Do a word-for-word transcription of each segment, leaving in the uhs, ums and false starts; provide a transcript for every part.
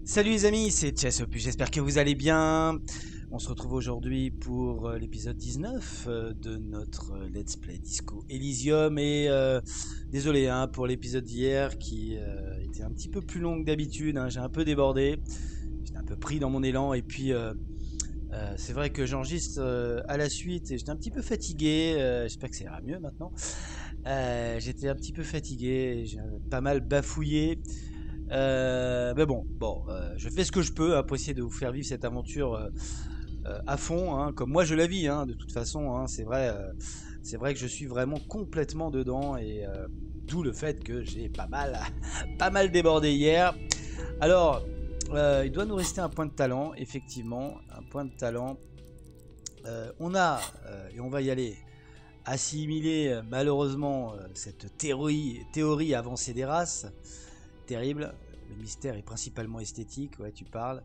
Salut les amis, c'est Chess Opus, j'espère que vous allez bien. On se retrouve aujourd'hui pour euh, l'épisode dix-neuf euh, de notre euh, Let's Play Disco Elysium. Et euh, désolé hein, pour l'épisode d'hier qui euh, était un petit peu plus long que d'habitude, hein. J'ai un peu débordé, j'étais un peu pris dans mon élan. Et puis euh, euh, c'est vrai que j'enregistre euh, à la suite et j'étais un petit peu fatigué. euh, J'espère que ça ira mieux maintenant. Euh, j'étais un petit peu fatigué, j'ai pas mal bafouillé. Euh, mais bon, bon, euh, je fais ce que je peux hein, pour essayer de vous faire vivre cette aventure euh, euh, à fond, hein, comme moi je la vis, hein, de toute façon. Hein, c'est vrai, euh, c'est vrai que je suis vraiment complètement dedans et euh, d'où le fait que j'ai pas mal, pas mal débordé hier. Alors, euh, il doit nous rester un point de talent, effectivement, un point de talent. Euh, on a, euh, et on va y aller, assimilé euh, malheureusement euh, cette théorie, théorie avancée des races. Terrible. Le mystère est principalement esthétique, ouais, tu parles.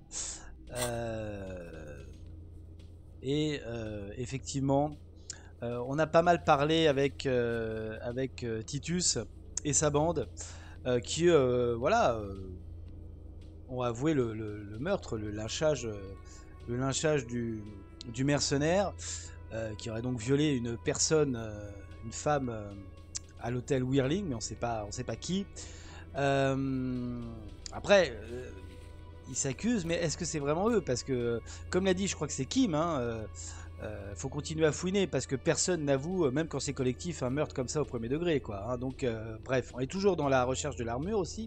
Euh, et euh, effectivement, euh, on a pas mal parlé avec, euh, avec euh, Titus et sa bande, euh, qui, euh, voilà, euh, ont avoué le, le- le meurtre, le lynchage, euh, le lynchage du, du mercenaire, euh, qui aurait donc violé une personne, euh, une femme, euh, à l'hôtel Whirling, mais on sait pas, on sait pas qui. Euh, après, euh, ils s'accusent, mais est-ce que c'est vraiment eux? Parce que, comme l'a dit, je crois que c'est Kim, hein, euh, euh, faut continuer à fouiner parce que personne n'avoue, euh, même quand c'est collectif, un meurtre comme ça au premier degré, quoi. Hein. Donc, euh, bref, on est toujours dans la recherche de l'armure aussi.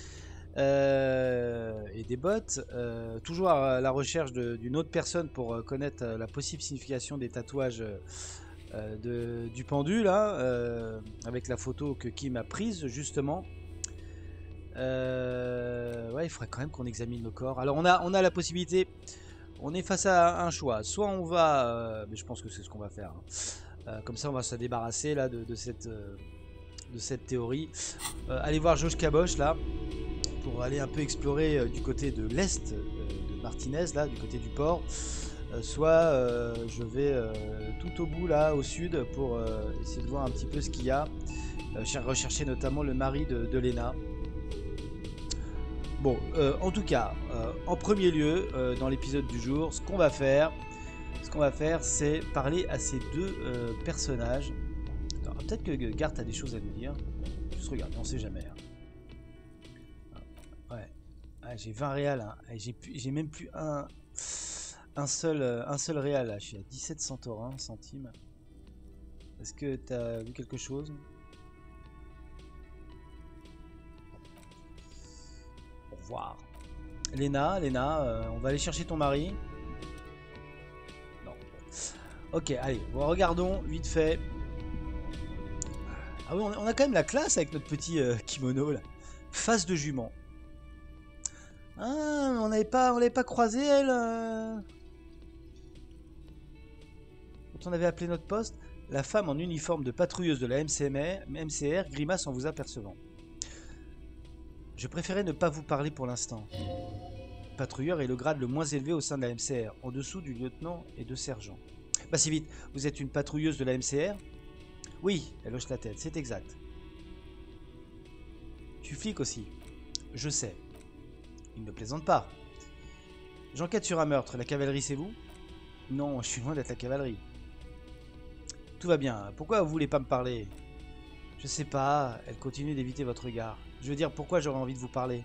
Euh, et des bottes, euh, toujours à la recherche de- d'une autre personne pour euh, connaître euh, la possible signification des tatouages euh, de- du pendu, là, euh, avec la photo que Kim a prise, justement. Euh, ouais, il faudrait quand même qu'on examine nos corps. Alors on a, on a la possibilité, on est face à un choix. Soit on va, euh, mais je pense que c'est ce qu'on va faire. Hein. Euh, comme ça on va se débarrasser là de, de cette, euh, de cette théorie. Euh, aller voir Josh Caboche là, pour aller un peu explorer euh, du côté de l'est euh, de Martinez, là, du côté du port. Euh, soit euh, je vais euh, tout au bout là, au sud, pour euh, essayer de voir un petit peu ce qu'il y a. Euh, rechercher notamment le mari de, de Lena. Bon, euh, en tout cas, euh, en premier lieu, euh, dans l'épisode du jour, ce qu'on va faire, ce qu'on va faire, c'est parler à ces deux euh, personnages. Alors, peut-être que Garth a des choses à nous dire. Juste regarde, on sait jamais. Hein. Ouais, ah, j'ai vingt réals, hein. J'ai, j'ai même plus un, un seul, euh, un seul réal. Là. Je suis à dix-sept centaurins centimes. Est-ce que tu as vu quelque chose? Au revoir. Léna, Léna, euh, on va aller chercher ton mari. Non. Ok, allez, bon, regardons vite fait. Ah oui, on a quand même la classe avec notre petit euh, kimono là. Face de jument. Ah, on n'avait pas, on l'avait pas croisé elle. Euh... Quand on avait appelé notre poste, la femme en uniforme de patrouilleuse de la M C R grimace en vous apercevant. Je préférais ne pas vous parler pour l'instant. Patrouilleur est le grade le moins élevé au sein de la M C R, en dessous du lieutenant et de sergent. Bah si vite, vous êtes une patrouilleuse de la M C R? Oui, elle hoche la tête, c'est exact. Tu flic aussi. Je sais. Il ne plaisante pas. J'enquête sur un meurtre. La cavalerie, c'est vous? Non, je suis loin d'être la cavalerie. Tout va bien. Pourquoi vous voulez pas me parler? Je sais pas. Elle continue d'éviter votre regard. Je veux dire, pourquoi j'aurais envie de vous parler?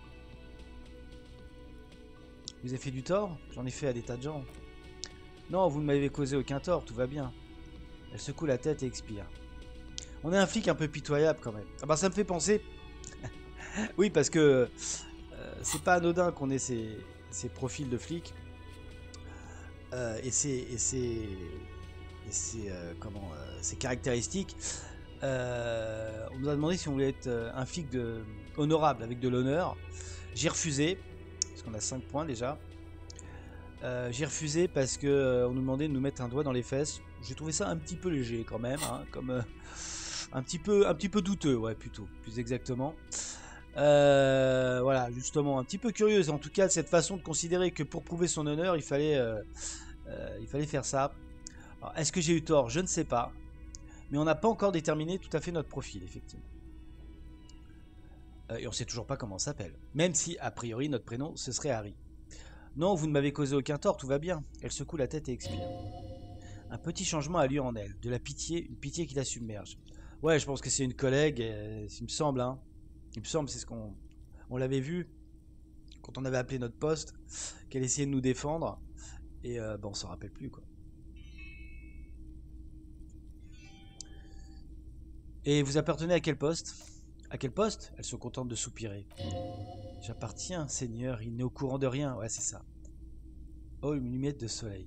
Vous avez fait du tort? J'en ai fait à des tas de gens. Non, vous ne m'avez causé aucun tort. Tout va bien. Elle secoue la tête et expire. On est un flic un peu pitoyable quand même. Ah bah ça me fait penser... oui, parce que euh, c'est pas anodin qu'on ait ces, ces profils de flics. Euh, et ces... Et ces, et ces, euh, comment, euh, ces caractéristiques. Euh, on nous a demandé si on voulait être euh, un flic de, honorable, avec de l'honneur. J'ai refusé, parce qu'on a cinq points déjà. Euh, j'ai refusé parce qu'on euh, nous demandait de nous mettre un doigt dans les fesses. J'ai trouvé ça un petit peu léger quand même, hein, comme euh, un petit peu, un petit peu douteux, ouais, plutôt, plus exactement. Euh, voilà, justement, un petit peu curieuse, en tout cas, de cette façon de considérer que pour prouver son honneur, il fallait, euh, euh, il fallait faire ça. Est-ce que j'ai eu tort? Je ne sais pas. Mais on n'a pas encore déterminé tout à fait notre profil, effectivement. Euh, et on sait toujours pas comment on s'appelle. Même si, a priori, notre prénom, ce serait Harry. Non, vous ne m'avez causé aucun tort, tout va bien. Elle secoue la tête et expire. Un petit changement a lieu en elle, de la pitié, une pitié qui la submerge. Ouais, je pense que c'est une collègue, euh, il me semble, hein. Il me semble, c'est ce qu'on on l'avait vu quand on avait appelé notre poste, qu'elle essayait de nous défendre, et euh, bon, on s'en rappelle plus, quoi. Et vous appartenez à quel poste? À quel poste? Elle se contente de soupirer. J'appartiens, Seigneur, il n'est au courant de rien. Ouais, c'est ça. Oh, une lumière de soleil.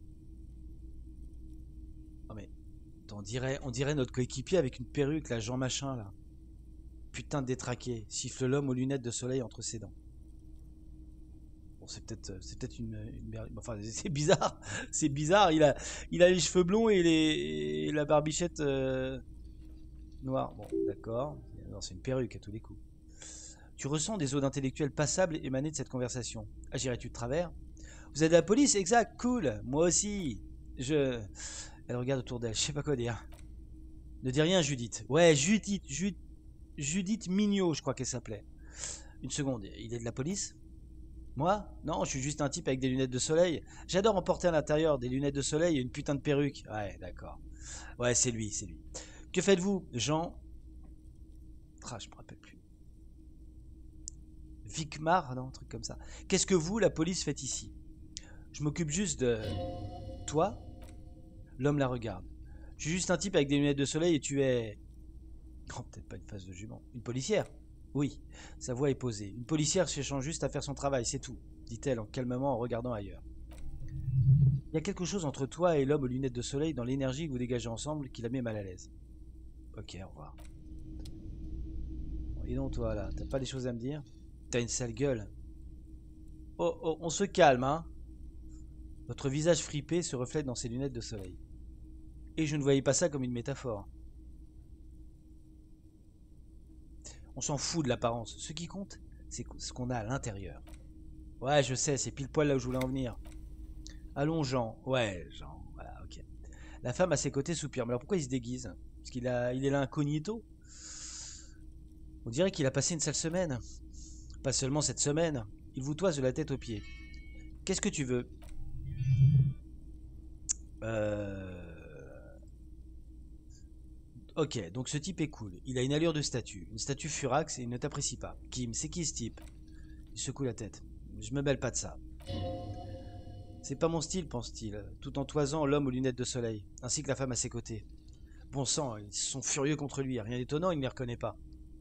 Oh, mais on dirait, on dirait notre coéquipier avec une perruque, là, Jean Machin, là. Putain de détraqué, siffle l'homme aux lunettes de soleil entre ses dents. Bon, c'est peut-être c'est peut-être une, une merde. Enfin, c'est bizarre. C'est bizarre. Il a, il a les cheveux blonds et, les, et la barbichette euh, noire. Bon, d'accord. Non, c'est une perruque à tous les coups. Tu ressens des eaux d'intellectuel passables émaner de cette conversation. Agirais-tu de travers? Vous êtes de la police? Exact, cool. Moi aussi. Je... Elle regarde autour d'elle. Je sais pas quoi dire. Ne dis rien, Judith. Ouais, Judith. Ju- Judith Mignot, je crois qu'elle s'appelait. Une seconde. Il est de la police? Moi? Non, je suis juste un type avec des lunettes de soleil. J'adore emporter à l'intérieur des lunettes de soleil et une putain de perruque. Ouais, d'accord. Ouais, c'est lui, c'est lui. Que faites-vous, Jean? Ah, je me rappelle plus. Vicmar? Non, un truc comme ça. Qu'est-ce que vous, la police, faites ici? Je m'occupe juste de... Toi? L'homme la regarde. Je suis juste un type avec des lunettes de soleil et tu es... Oh, peut-être pas une face de jument. Une policière? Oui. Sa voix est posée. Une policière cherchant juste à faire son travail, c'est tout, dit-elle en calmement en regardant ailleurs. Il y a quelque chose entre toi et l'homme aux lunettes de soleil dans l'énergie que vous dégagez ensemble qui la met mal à l'aise. Ok, au revoir. Bon, et donc toi là, t'as pas des choses à me dire? T'as une sale gueule. Oh, oh, on se calme, hein. Votre visage fripé se reflète dans ses lunettes de soleil. Et je ne voyais pas ça comme une métaphore. On s'en fout de l'apparence. Ce qui compte, c'est ce qu'on a à l'intérieur. Ouais, je sais, c'est pile poil là où je voulais en venir. Allons, Jean. Ouais, Jean. Voilà, ok. La femme à ses côtés soupire. Mais alors pourquoi il se déguise? Parce qu'il a, il est là incognito. On dirait qu'il a passé une sale semaine. Pas seulement cette semaine. Il vous toise de la tête aux pieds. Qu'est-ce que tu veux? Euh... Ok, donc ce type est cool. Il a une allure de statue. Une statue furax et il ne t'apprécie pas. Kim, c'est qui ce type? Il secoue la tête. Je me mêle pas de ça. C'est pas mon style, pense-t-il, tout en toisant l'homme aux lunettes de soleil, ainsi que la femme à ses côtés. Bon sang, ils sont furieux contre lui. Rien d'étonnant, il ne les reconnaît pas.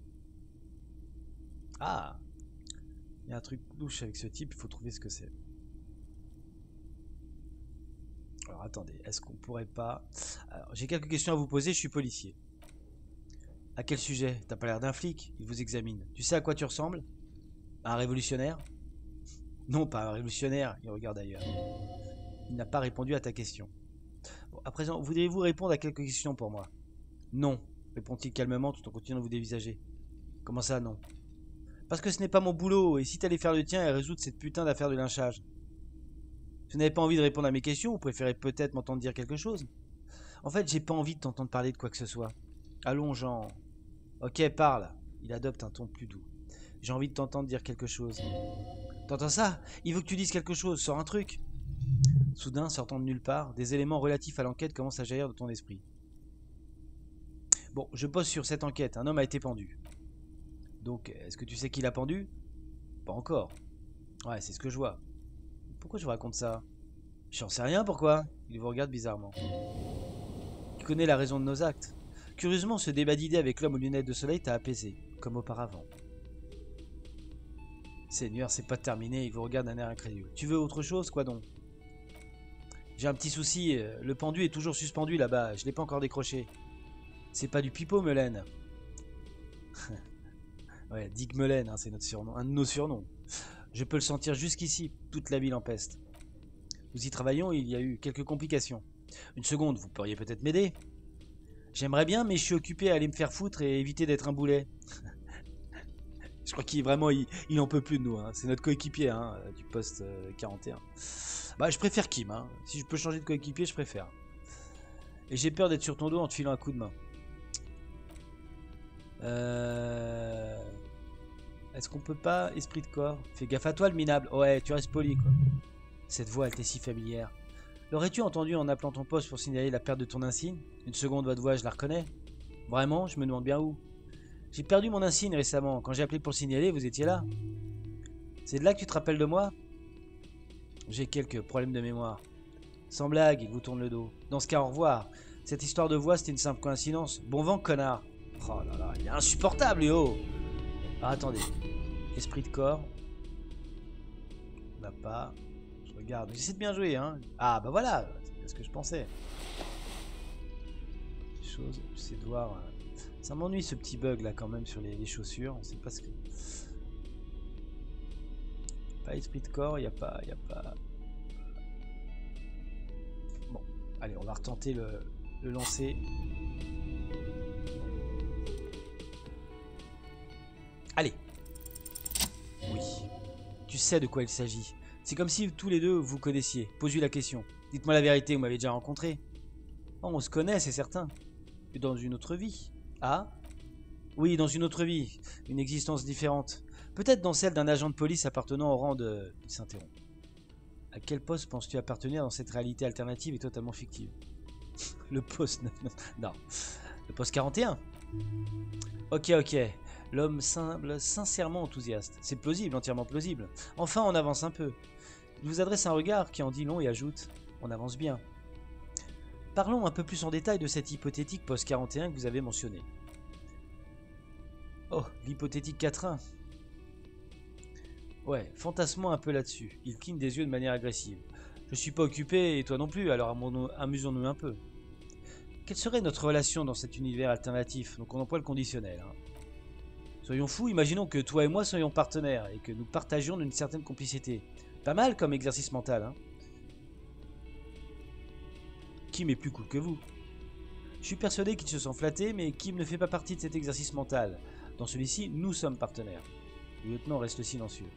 Ah, il y a un truc louche avec ce type, il faut trouver ce que c'est. Alors attendez, est-ce qu'on pourrait pas... Alors, j'ai quelques questions à vous poser, je suis policier. À quel sujet? T'as pas l'air d'un flic, il vous examine. Tu sais à quoi tu ressembles? À un révolutionnaire? Non, pas un révolutionnaire, il regarde ailleurs. Il n'a pas répondu à ta question. Bon, à présent, voudriez-vous répondre à quelques questions pour moi? Non, répond-il calmement tout en continuant de vous dévisager. Comment ça, non? Parce que ce n'est pas mon boulot, et si t'allais faire le tien et résoudre cette putain d'affaire de lynchage. Vous n'avez pas envie de répondre à mes questions, vous préférez peut-être m'entendre dire quelque chose? En fait, j'ai pas envie de t'entendre parler de quoi que ce soit. Allons, Jean. Ok, parle. Il adopte un ton plus doux. J'ai envie de t'entendre dire quelque chose. T'entends ça? Il veut que tu dises quelque chose, sors un truc. Soudain, sortant de nulle part, des éléments relatifs à l'enquête commencent à jaillir de ton esprit. Bon, je bosse sur cette enquête, un homme a été pendu. Donc, est-ce que tu sais qui l'a pendu? Pas encore. Ouais, c'est ce que je vois. Pourquoi je vous raconte ça? J'en sais rien, pourquoi? Il vous regarde bizarrement. Tu connais la raison de nos actes. Curieusement, ce débat d'idées avec l'homme aux lunettes de soleil t'a apaisé, comme auparavant. Seigneur, c'est pas terminé, il vous regarde d'un air incrédule. Tu veux autre chose, quoi donc? J'ai un petit souci, le pendu est toujours suspendu là-bas, je l'ai pas encore décroché. C'est pas du pipeau, Melaine. Ouais, Dick Melaine, hein, c'est notre surnom, un de nos surnoms. Je peux le sentir jusqu'ici, toute la ville en peste. Nous y travaillons, il y a eu quelques complications. Une seconde, vous pourriez peut-être m'aider? J'aimerais bien, mais je suis occupé à aller me faire foutre et éviter d'être un boulet. Je crois qu'il vraiment, il, il en peut plus de nous. Hein. C'est notre coéquipier hein, du poste euh, quarante et un. Bah, je préfère Kim. Hein. Si je peux changer de coéquipier, je préfère. Et j'ai peur d'être sur ton dos en te filant un coup de main. Euh... Est-ce qu'on peut pas, esprit de corps? Fais gaffe à toi, le minable. Ouais, tu restes poli, quoi. Cette voix, elle t'est si familière. L'aurais-tu entendu en appelant ton poste pour signaler la perte de ton insigne? Une seconde, votre voix, je la reconnais. Vraiment, je me demande bien où. J'ai perdu mon insigne récemment. Quand j'ai appelé pour le signaler, vous étiez là. C'est de là que tu te rappelles de moi? J'ai quelques problèmes de mémoire. Sans blague, il vous tourne le dos. Dans ce cas, au revoir. Cette histoire de voix, c'était une simple coïncidence. Bon vent, connard. Oh là là, il est insupportable, Léo. Ah, attendez. Esprit de corps. On n'a pas. Je regarde. J'essaie de bien jouer, hein. Ah, bah voilà. C'est ce que je pensais. Chose, j'essaie de voir. Euh... Ça m'ennuie ce petit bug là quand même sur les, les chaussures. On sait pas ce que. Pas esprit de corps, il n'y a pas. Y a pas. Bon, allez, on va retenter le, le lancer. Allez. Oui. Tu sais de quoi il s'agit. C'est comme si tous les deux vous connaissiez. Pose-lui la question. Dites-moi la vérité, vous m'avez déjà rencontré. Oh, on se connaît, c'est certain. Et dans une autre vie. Ah? Oui, dans une autre vie. Une existence différente. Peut-être dans celle d'un agent de police appartenant au rang de... Il s'interrompt. À quel poste penses-tu appartenir dans cette réalité alternative et totalement fictive? Le poste... Non. Le poste quarante et un. Ok, ok. L'homme semble sincèrement enthousiaste. C'est plausible, entièrement plausible. Enfin, on avance un peu. Il vous adresse un regard qui en dit long et ajoute « On avance bien ». Parlons un peu plus en détail de cette hypothétique poste quarante et un que vous avez mentionné. Oh, l'hypothétique quatre un. Ouais, fantasmons un peu là-dessus. Il cligne des yeux de manière agressive. Je suis pas occupé et toi non plus, alors amusons-nous un peu. Quelle serait notre relation dans cet univers alternatif? Donc on emploie le conditionnel. Hein. Soyons fous, imaginons que toi et moi soyons partenaires et que nous partagions une certaine complicité. Pas mal comme exercice mental. Hein. Kim est plus cool que vous. Je suis persuadé qu'il se sent flatté, mais Kim ne fait pas partie de cet exercice mental. Dans celui-ci, nous sommes partenaires. Le lieutenant reste silencieux.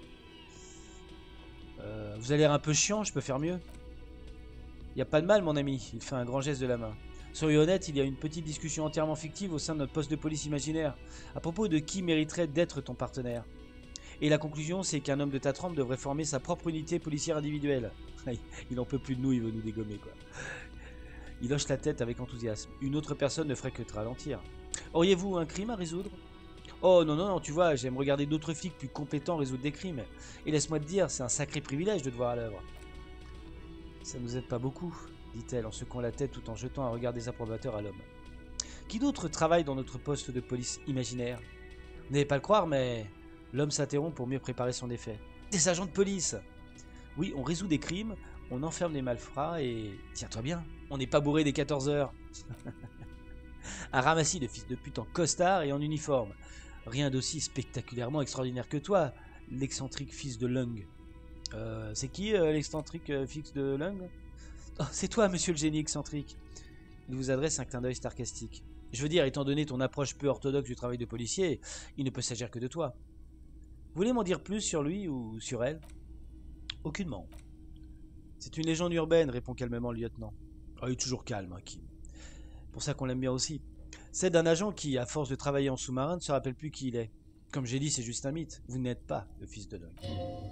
Euh, vous avez l'air un peu chiant, je peux faire mieux? Il n'y a pas de mal, mon ami. Il fait un grand geste de la main. Soyez honnête, il y a une petite discussion entièrement fictive au sein de notre poste de police imaginaire, à propos de qui mériterait d'être ton partenaire. Et la conclusion, c'est qu'un homme de ta trempe devrait former sa propre unité policière individuelle. Il n'en peut plus de nous, il veut nous dégommer, quoi. Il hoche la tête avec enthousiasme. Une autre personne ne ferait que te ralentir. Auriez-vous un crime à résoudre? Oh non, non, non, tu vois, j'aime regarder d'autres flics plus compétents résoudre des crimes. Et laisse-moi te dire, c'est un sacré privilège de te voir à l'œuvre. Ça ne nous aide pas beaucoup, dit-elle en secouant la tête tout en jetant un regard désapprobateur à l'homme. Qui d'autre travaille dans notre poste de police imaginaire? Vous n'allez pas le croire, mais... L'homme s'interrompt pour mieux préparer son effet. Des agents de police! Oui, on résout des crimes, on enferme les malfrats et... Tiens-toi bien, on n'est pas bourré des quatorze heures. Un ramassis de fils de pute en costard et en uniforme. Rien d'aussi spectaculairement extraordinaire que toi, l'excentrique fils de Lung. Euh, c'est qui euh, l'excentrique euh, fils de Lung? Oh, c'est toi, monsieur le génie excentrique. Il vous adresse un clin d'œil sarcastique. Je veux dire, étant donné ton approche peu orthodoxe du travail de policier, il ne peut s'agir que de toi. Vous voulez m'en dire plus sur lui ou sur elle? Aucunement. C'est une légende urbaine, répond calmement le lieutenant. Oh, il est toujours calme, hein, Kim. Pour ça qu'on l'aime bien aussi. C'est d'un agent qui, à force de travailler en sous-marin, ne se rappelle plus qui il est. Comme j'ai dit, c'est juste un mythe. Vous n'êtes pas le fils de Lung.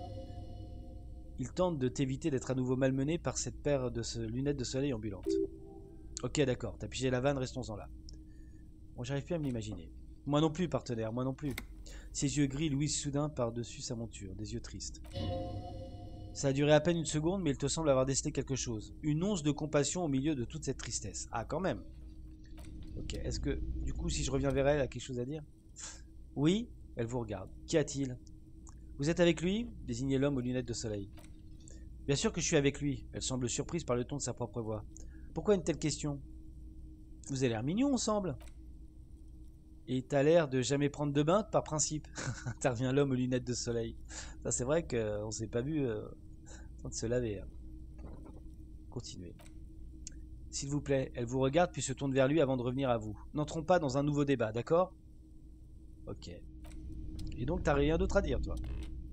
Il tente de t'éviter d'être à nouveau malmené par cette paire de ce... lunettes de soleil ambulantes. Ok, d'accord, t'as pigé la vanne, restons-en là. Bon, j'arrive plus à me l'imaginer. Moi non plus, partenaire, moi non plus. Ses yeux gris luisent soudain par-dessus sa monture, des yeux tristes. Ça a duré à peine une seconde, mais il te semble avoir décelé quelque chose. Une once de compassion au milieu de toute cette tristesse. Ah, quand même. Ok, est-ce que, du coup, si je reviens vers elle, elle a quelque chose à dire? Oui, elle vous regarde. Qu'y a-t-il? Vous êtes avec lui? Désignez l'homme aux lunettes de soleil. Bien sûr que je suis avec lui. Elle semble surprise par le ton de sa propre voix. Pourquoi une telle question? Vous avez l'air mignon, ensemble. Et t'as l'air de jamais prendre de bain, par principe. Intervient l'homme aux lunettes de soleil. Ça, c'est vrai qu'on s'est pas vu euh, en train de se laver. Hein. Continuez. S'il vous plaît, elle vous regarde puis se tourne vers lui avant de revenir à vous. N'entrons pas dans un nouveau débat, d'accord? Ok. Et donc, t'as rien d'autre à dire, toi?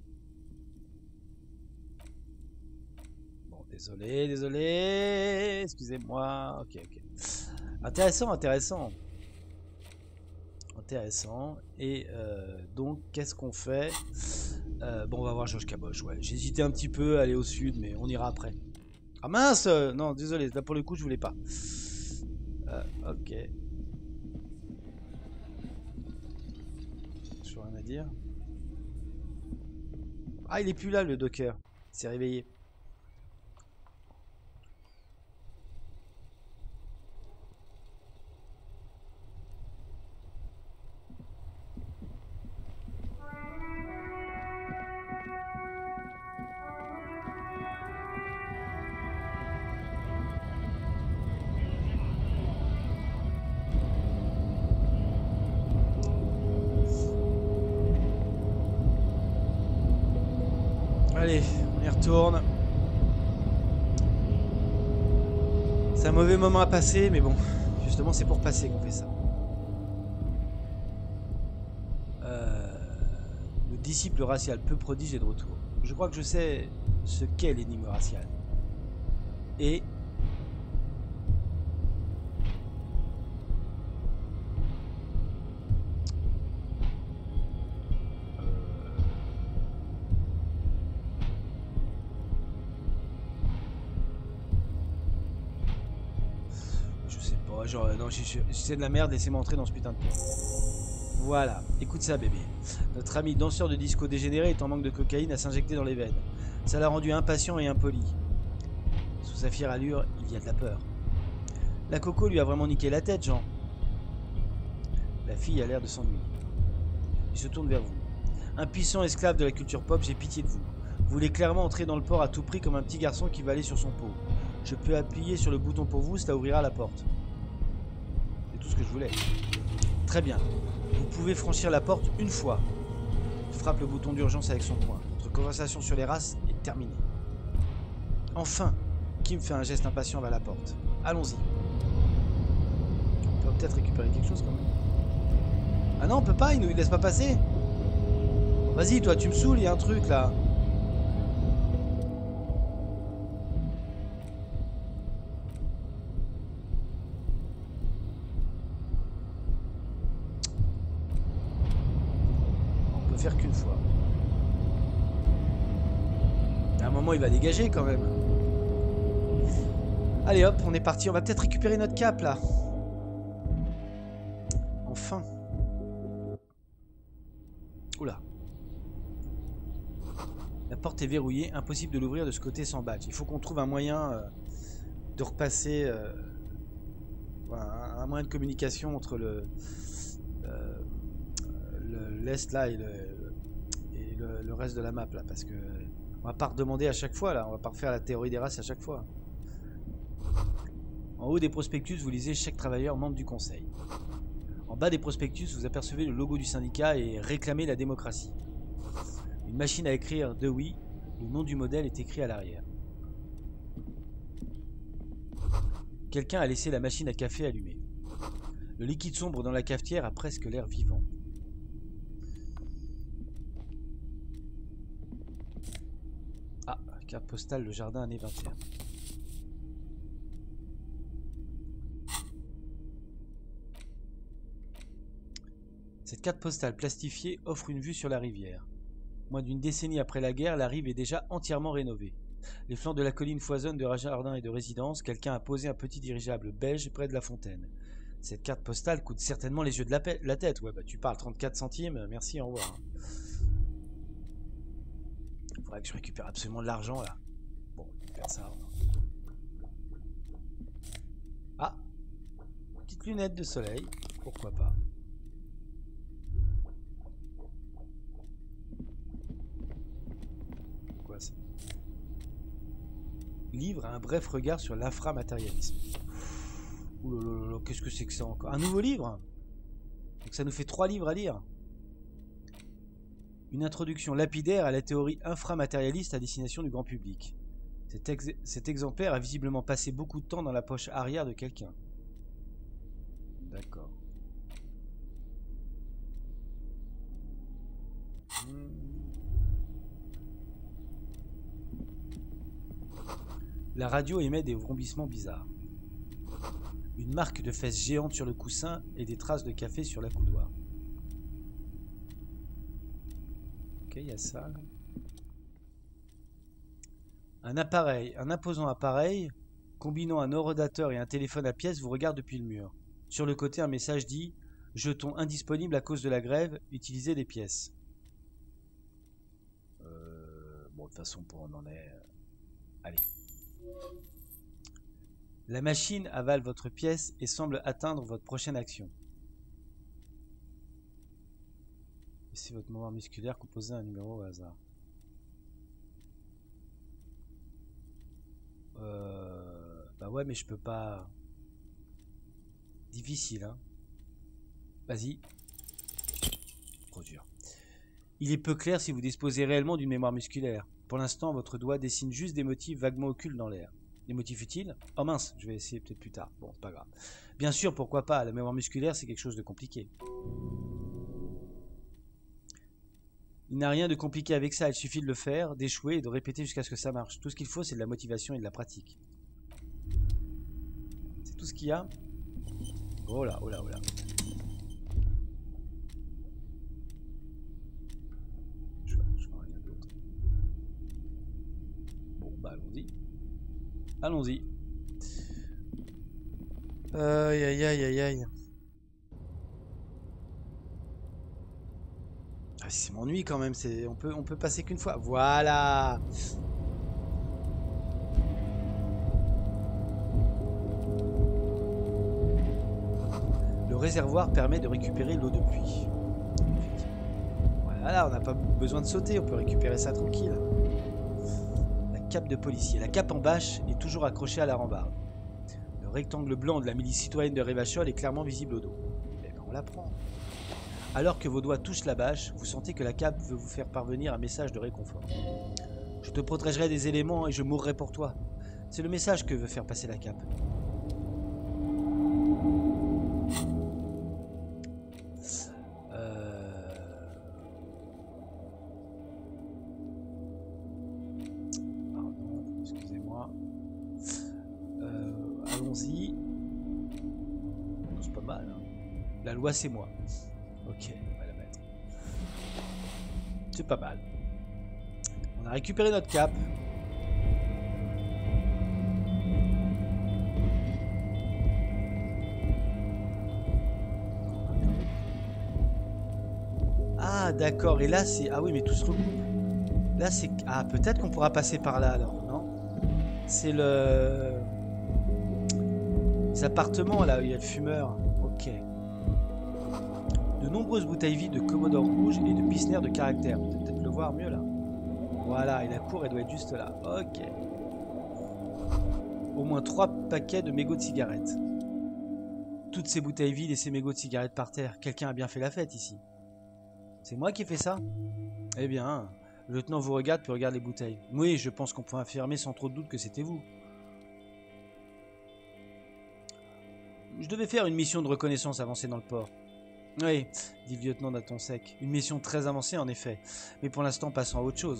Bon, désolé, désolé. Excusez-moi. Ok, ok. Intéressant, intéressant. intéressant. Et euh, donc, qu'est-ce qu'on fait? euh, Bon, on va voir Georges Caboche, ouais. J'hésitais un petit peu à aller au sud, mais on ira après. Ah mince! Non, désolé, là pour le coup, je voulais pas. Euh, ok. J'ai rien à dire. Ah, il est plus là, le docker. Il s'est réveillé. Allez, on y retourne. C'est un mauvais moment à passer, mais bon, justement, c'est pour passer qu'on fait ça. Euh, le disciple racial peu prodige est de retour. Je crois que je sais ce qu'est l'énigme raciale. Et... Je sais pas, genre, non, c'est de la merde, laissez-moi entrer dans ce putain de pont. Voilà, écoute ça bébé. Notre ami danseur de disco dégénéré est en manque de cocaïne à s'injecter dans les veines. Ça l'a rendu impatient et impoli. Sous sa fière allure, il y a de la peur. La coco lui a vraiment niqué la tête, Jean. La fille a l'air de s'ennuyer. Il se tourne vers vous. Impuissant esclave de la culture pop, j'ai pitié de vous. Vous voulez clairement entrer dans le port à tout prix comme un petit garçon qui va aller sur son pot. Je peux appuyer sur le bouton pour vous, cela ouvrira la porte. C'est tout ce que je voulais. Très bien. Vous pouvez franchir la porte une fois. Il frappe le bouton d'urgence avec son poing. Notre conversation sur les races est terminée. Enfin, Kim fait un geste impatient vers la porte. Allons-y. On peut peut-être récupérer quelque chose quand même. Ah non, on peut pas, il nous laisse pas passer. Vas-y, toi, tu me saoules, il y a un truc là. On peut faire qu'une fois. À un moment, il va dégager quand même. Allez hop, on est parti. On va peut-être récupérer notre cape là. Enfin. Oula. La porte est verrouillée, impossible de l'ouvrir de ce côté sans badge. Il faut qu'on trouve un moyen euh, de repasser, euh, un, un moyen de communication entre le euh, l'est là et, le, et le, le reste de la map là, parce que on va pas redemander à chaque fois là, on va pas refaire la théorie des races à chaque fois. En haut des prospectus, vous lisez chaque travailleur membre du conseil. En bas des prospectus, vous apercevez le logo du syndicat et réclamez la démocratie. Une machine à écrire de oui, le nom du modèle est écrit à l'arrière. Quelqu'un a laissé la machine à café allumée. Le liquide sombre dans la cafetière a presque l'air vivant. Ah, carte postale, le jardin année vingt et un. Cette carte postale plastifiée offre une vue sur la rivière. Moins d'une décennie après la guerre, la rive est déjà entièrement rénovée. Les flancs de la colline foisonnent de jardins et de résidences. Quelqu'un a posé un petit dirigeable beige près de la fontaine. Cette carte postale coûte certainement les yeux de la, la tête. Ouais, bah tu parles trente-quatre centimes, merci, au revoir. Il faudrait que je récupère absolument de l'argent là. Bon, on récupère ça. Ah, petite lunette de soleil, pourquoi pas. Livre un bref regard sur l'inframatérialisme. Ouh, qu'est-ce que c'est que ça encore? Un nouveau livre? Donc ça nous fait trois livres à lire. Une introduction lapidaire à la théorie inframatérialiste à destination du grand public. Cet, ex cet exemplaire a visiblement passé beaucoup de temps dans la poche arrière de quelqu'un. D'accord. Hmm. La radio émet des vrombissements bizarres. Une marque de fesses géante sur le coussin et des traces de café sur la coudoir. il y a ça. Un appareil, un imposant appareil, combinant un horodateur et un téléphone à pièces, vous regarde depuis le mur. Sur le côté, un message dit « Jetons indisponible à cause de la grève, utilisez des pièces. » euh, Bon, de toute façon, pour on en est... Allez. La machine avale votre pièce et semble atteindre votre prochaine action. C'est votre mémoire musculaire, composé un numéro au hasard. Euh, bah ouais, mais je peux pas... Difficile, hein. Vas-y. Trop dur. Il est peu clair si vous disposez réellement d'une mémoire musculaire. Pour l'instant, votre doigt dessine juste des motifs vaguement occultes dans l'air. Des motifs utiles? Oh mince, je vais essayer peut-être plus tard. Bon, c'est pas grave. Bien sûr, pourquoi pas, la mémoire musculaire, c'est quelque chose de compliqué. Il n'y a rien de compliqué avec ça, il suffit de le faire, d'échouer et de répéter jusqu'à ce que ça marche. Tout ce qu'il faut, c'est de la motivation et de la pratique. C'est tout ce qu'il y a. Oh là, oh là, oh là. Je vois rien d'autre. Bon, bah allons-y. Allons-y. Aïe, aïe, aïe, aïe, aïe. Ah, c'est mon ennui quand même, c'est on peut on peut passer qu'une fois. Voilà. Le réservoir permet de récupérer l'eau de pluie. Voilà, on n'a pas besoin de sauter, on peut récupérer ça tranquille. La cape de policier. La cape en bâche est toujours accrochée à la rambarde. Le rectangle blanc de la milice citoyenne de Revachol est clairement visible au dos. Eh ben on la prend. Alors que vos doigts touchent la bâche, vous sentez que la cape veut vous faire parvenir un message de réconfort. Je te protégerai des éléments et je mourrai pour toi. C'est le message que veut faire passer la cape. Euh... Pardon, excusez-moi. Euh, Allons-y. C'est pas mal. Hein. La loi, c'est moi. Ok, on va la mettre. C'est pas mal. On a récupéré notre cape. Ah d'accord, et là c'est... Ah oui, mais tout se recoupe. Là c'est... Ah, peut-être qu'on pourra passer par là alors, non? C'est le... Les appartements là où il y a le fumeur. Ok. De nombreuses bouteilles vides de Commodore rouge et de Pilsner de caractère. Vous allez peut-être le voir mieux là. Voilà, et la cour elle doit être juste là. Ok. Au moins trois paquets de mégots de cigarettes. Toutes ces bouteilles vides et ces mégots de cigarettes par terre. Quelqu'un a bien fait la fête ici. C'est moi qui ai fait ça? Eh bien, le lieutenant vous regarde puis regarde les bouteilles. Oui, je pense qu'on peut affirmer sans trop de doute que c'était vous. Je devais faire une mission de reconnaissance avancée dans le port. Oui, dit le lieutenant d'un ton sec. Une mission très avancée en effet. Mais pour l'instant, passons à autre chose.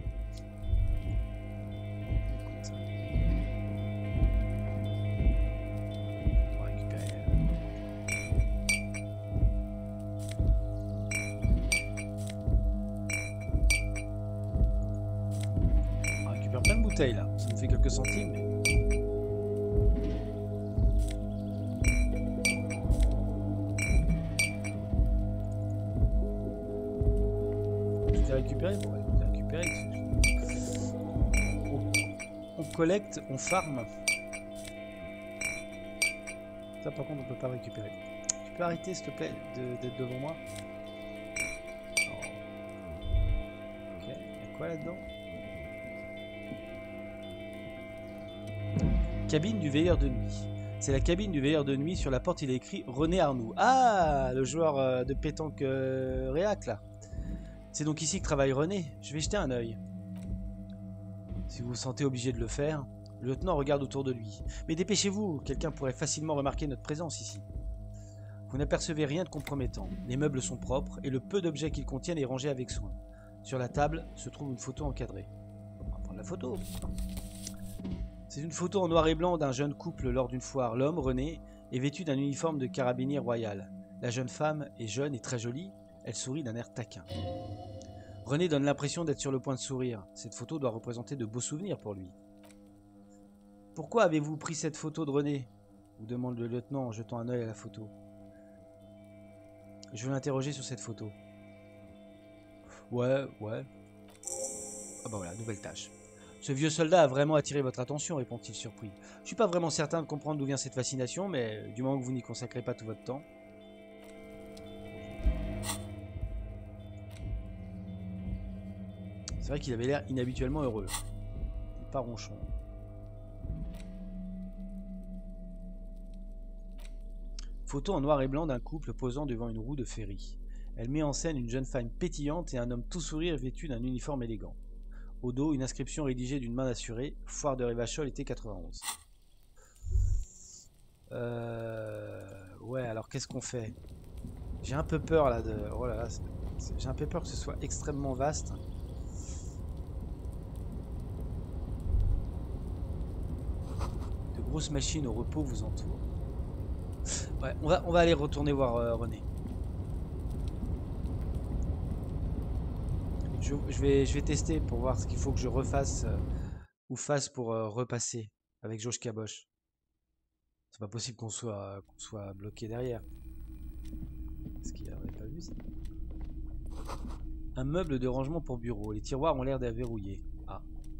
On va récupérer... On récupère plein de bouteilles là. Ça nous fait quelques centimes. Mais... récupérer, bon, on va récupérer. On, on collecte, on farme. Ça par contre on peut pas récupérer. Tu peux arrêter s'il te plaît d'être de, devant moi? Oh. Ok, il y a quoi là-dedans? Cabine du veilleur de nuit. C'est la cabine du veilleur de nuit. Sur la porte il est écrit René Arnoux. Ah, le joueur de pétanque euh, réac là. C'est donc ici que travaille René. Je vais jeter un œil. Si vous vous sentez obligé de le faire, le lieutenant regarde autour de lui. Mais dépêchez-vous, quelqu'un pourrait facilement remarquer notre présence ici. Vous n'apercevez rien de compromettant. Les meubles sont propres et le peu d'objets qu'ils contiennent est rangé avec soin. Sur la table se trouve une photo encadrée. On va prendre la photo. C'est une photo en noir et blanc d'un jeune couple lors d'une foire. L'homme, René, est vêtu d'un uniforme de carabinier royal. La jeune femme est jeune et très jolie. Elle sourit d'un air taquin. René donne l'impression d'être sur le point de sourire. Cette photo doit représenter de beaux souvenirs pour lui. « Pourquoi avez-vous pris cette photo de René ?» vous demande le lieutenant en jetant un œil à la photo. Je veux l'interroger sur cette photo. Ouais, ouais. Ah bah voilà, nouvelle tâche. Ce vieux soldat a vraiment attiré votre attention, répond-il surpris. Je suis pas vraiment certain de comprendre d'où vient cette fascination, mais du moment que vous n'y consacrez pas tout votre temps. C'est vrai qu'il avait l'air inhabituellement heureux. Il n'est pas ronchon. Photo en noir et blanc d'un couple posant devant une roue de ferry. Elle met en scène une jeune femme pétillante et un homme tout sourire vêtu d'un uniforme élégant. Au dos, une inscription rédigée d'une main assurée, Foire de Rivachol, été quatre-vingt-onze. Euh... Ouais, alors qu'est-ce qu'on fait? J'ai un peu peur là de... Oh là là, j'ai un peu peur que ce soit extrêmement vaste. De grosses machines au repos vous entourent. Ouais, on va, on va aller retourner voir euh, René. Je, je, vais, je vais tester pour voir ce qu'il faut que je refasse euh, ou fasse pour euh, repasser avec Josh Caboche. C'est pas possible qu'on soit, qu'on soit bloqué derrière. Est-ce qu'il n'avait pas vu ça? Un meuble de rangement pour bureau. Les tiroirs ont l'air déverrouillés. Ah.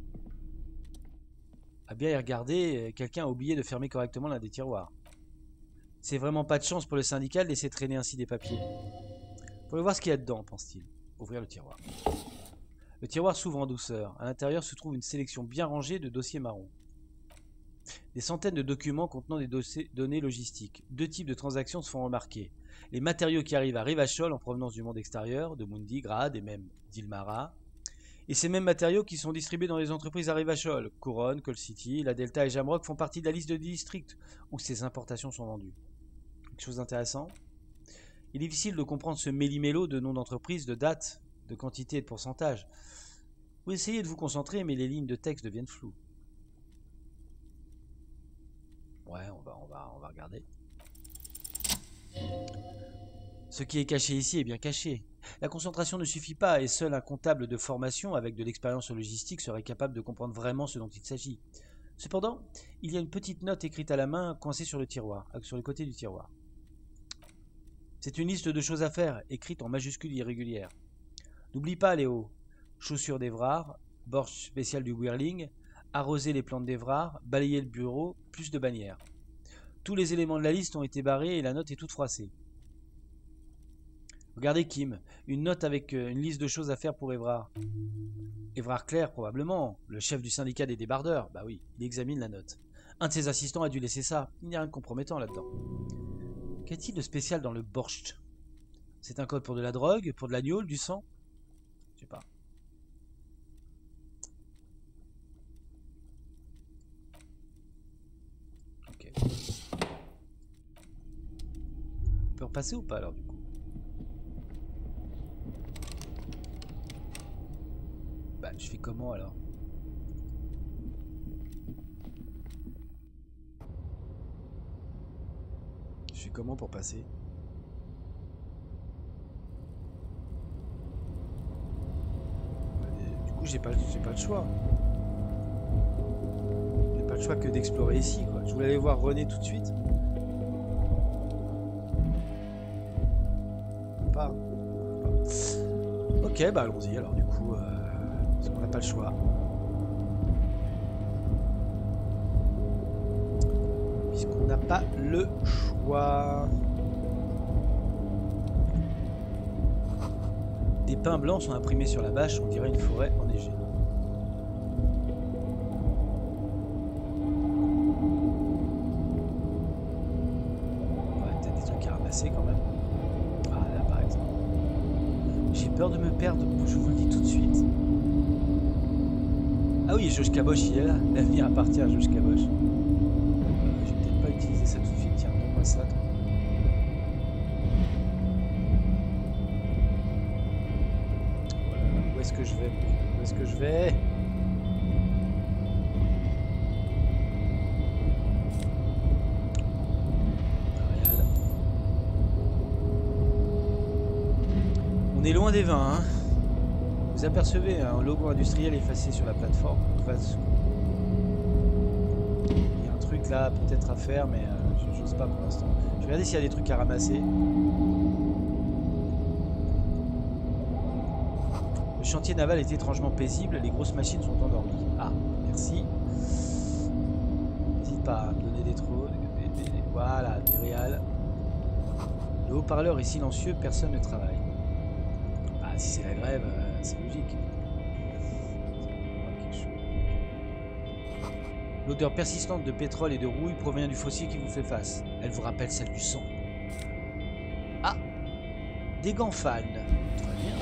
À bien y regarder, quelqu'un a oublié de fermer correctement l'un des tiroirs. C'est vraiment pas de chance pour le syndicat de laisser traîner ainsi des papiers. Pour voir ce qu'il y a dedans, pense-t-il. Ouvrir le tiroir. Le tiroir s'ouvre en douceur. À l'intérieur se trouve une sélection bien rangée de dossiers marrons. Des centaines de documents contenant des dossiers, données logistiques. Deux types de transactions se font remarquer. Les matériaux qui arrivent à Rivachol en provenance du monde extérieur, de Mundi, Grad et même d'Ilmara. Et ces mêmes matériaux qui sont distribués dans les entreprises à Rivachol. Couronne, Coal City, la Delta et Jamrock font partie de la liste de districts où ces importations sont vendues. Quelque chose d'intéressant. Il est difficile de comprendre ce méli-mélo de noms d'entreprise, de dates, de quantité et de pourcentage. Vous essayez de vous concentrer, mais les lignes de texte deviennent floues. Ouais, on va, on va, on va regarder. Ce qui est caché ici est bien caché. La concentration ne suffit pas et seul un comptable de formation avec de l'expérience en logistique serait capable de comprendre vraiment ce dont il s'agit. Cependant, il y a une petite note écrite à la main coincée sur le tiroir, sur le côté du tiroir. C'est une liste de choses à faire, écrite en majuscules irrégulières. N'oublie pas, Léo, chaussures d'Evrard, borsch spécial du Whirling, arroser les plantes d'Evrard, balayer le bureau, plus de bannières. Tous les éléments de la liste ont été barrés et la note est toute froissée. Regardez Kim, une note avec une liste de choses à faire pour Evrard. Evrard Clair, probablement, le chef du syndicat des débardeurs. Bah oui, il examine la note. Un de ses assistants a dû laisser ça. Il n'y a rien de compromettant là-dedans. Qu'y a-t-il de spécial dans le borscht? C'est un code pour de la drogue, pour de l'agneau, du sang? Je sais pas. Ok. On peut repasser ou pas alors du coup? Bah je fais comment alors? Je fais comment pour passer? Du coup j'ai pas, j'ai pas le choix. J'ai pas le choix que d'explorer ici quoi. Je voulais aller voir René tout de suite. Pas. Ok bah allons-y alors du coup. Euh... Parce qu'on n'a pas le choix. Puisqu'on n'a pas le choix. Des pins blancs sont imprimés sur la bâche, on dirait une forêt enneigée. Ouais, peut-être des trucs à ramasser quand même. Ah là par exemple. J'ai peur de me perdre, je vous le dis tout de suite. Ah oui, Josh Caboche, il est là. L'avenir appartient à Josh Caboche. Euh, je vais peut-être pas utiliser ça tout de suite. Tiens, donne-moi ça. Toi. Voilà. Où est-ce que je vais? Où est-ce que je vais? Regarde. On est loin des vins, hein. Vous Vous apercevez un logo industriel effacé sur la plateforme. Il y a un truc là peut-être à faire, mais euh, je n'ose pas pour l'instant. Je vais regarder s'il y a des trucs à ramasser. Le chantier naval est étrangement paisible, les grosses machines sont endormies. Ah, merci. N'hésite pas à me donner des trous. Des, des, des, voilà, des réals. Le haut-parleur est silencieux, personne ne travaille. Ah, si c'est la grève, euh, c'est logique. L'odeur persistante de pétrole et de rouille provient du fossier qui vous fait face. Elle vous rappelle celle du sang. Ah, des gants Faln. Très bien.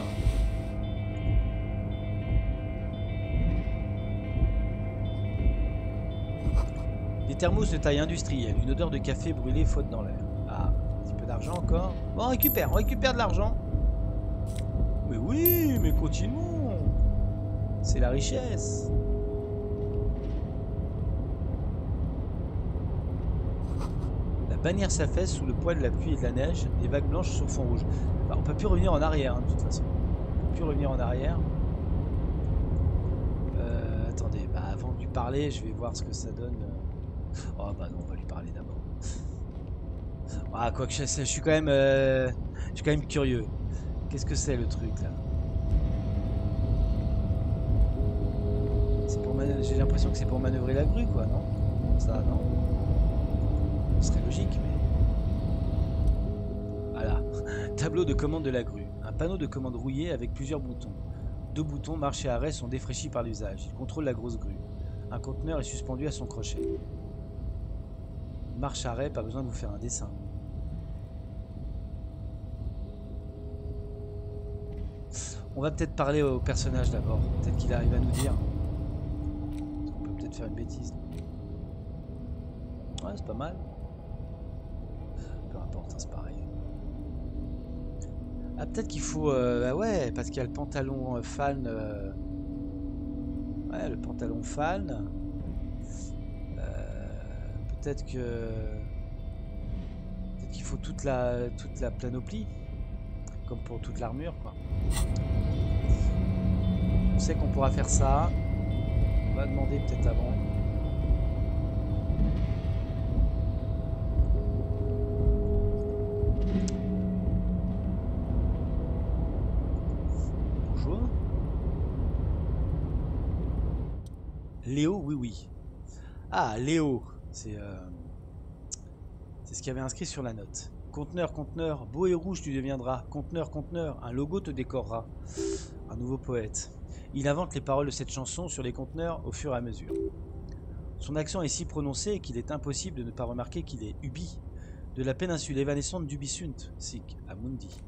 Des thermos de taille industrielle. Une odeur de café brûlé flotte dans l'air. Ah, un petit peu d'argent encore. Bon, on récupère, on récupère de l'argent. Mais oui, mais continuons. C'est la richesse. La bannière s'affaisse sous le poids de la pluie et de la neige, des vagues blanches sur fond rouge. Alors, on peut plus revenir en arrière, hein, de toute façon. On peut plus revenir en arrière. Euh, attendez, bah, avant de lui parler, je vais voir ce que ça donne. Oh bah non, on va lui parler d'abord. Ah, quoi que je, je suis quand même, euh, je suis quand même curieux. Qu'est-ce que c'est le truc là? J'ai l'impression que c'est pour manœuvrer la grue, quoi, non? Ça, non? Ce serait logique, mais... Voilà. Tableau de commande de la grue. Un panneau de commande rouillé avec plusieurs boutons. Deux boutons, marche et arrêt, sont défraîchis par l'usage. Il contrôle la grosse grue. Un conteneur est suspendu à son crochet. Marche arrêt, pas besoin de vous faire un dessin. On va peut-être parler au personnage d'abord. Peut-être qu'il arrive à nous dire. On peut peut-être faire une bêtise. Ouais, c'est pas mal. Peu importe, hein, c'est pareil. Ah, peut-être qu'il faut... Euh, bah ouais, parce qu'il y a le pantalon euh, Faln. Euh... Ouais, le pantalon Faln. Euh, peut-être que... Peut-être qu'il faut toute la, toute la planoplie. Comme pour toute l'armure, quoi. On sait qu'on pourra faire ça. On va demander peut-être avant. Bonjour. Léo, oui, oui. Ah, Léo. C'est euh, c'est ce qu'il y avait inscrit sur la note. Conteneur, conteneur, beau et rouge tu deviendras. Conteneur, conteneur, un logo te décorera. Un nouveau poète. Il invente les paroles de cette chanson sur les conteneurs au fur et à mesure. Son accent est si prononcé qu'il est impossible de ne pas remarquer qu'il est Ubi, de la péninsule évanescente d'Ubisunt, Sic, à Mundi.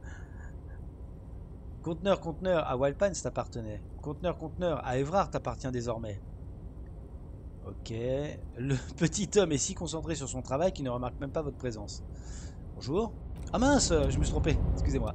Conteneur, conteneur, à Wildpines t'appartenait. Conteneur, conteneur, à Evrard t'appartient désormais. Ok. Le petit homme est si concentré sur son travail qu'il ne remarque même pas votre présence. Bonjour. Ah mince, je me suis trompé, excusez-moi.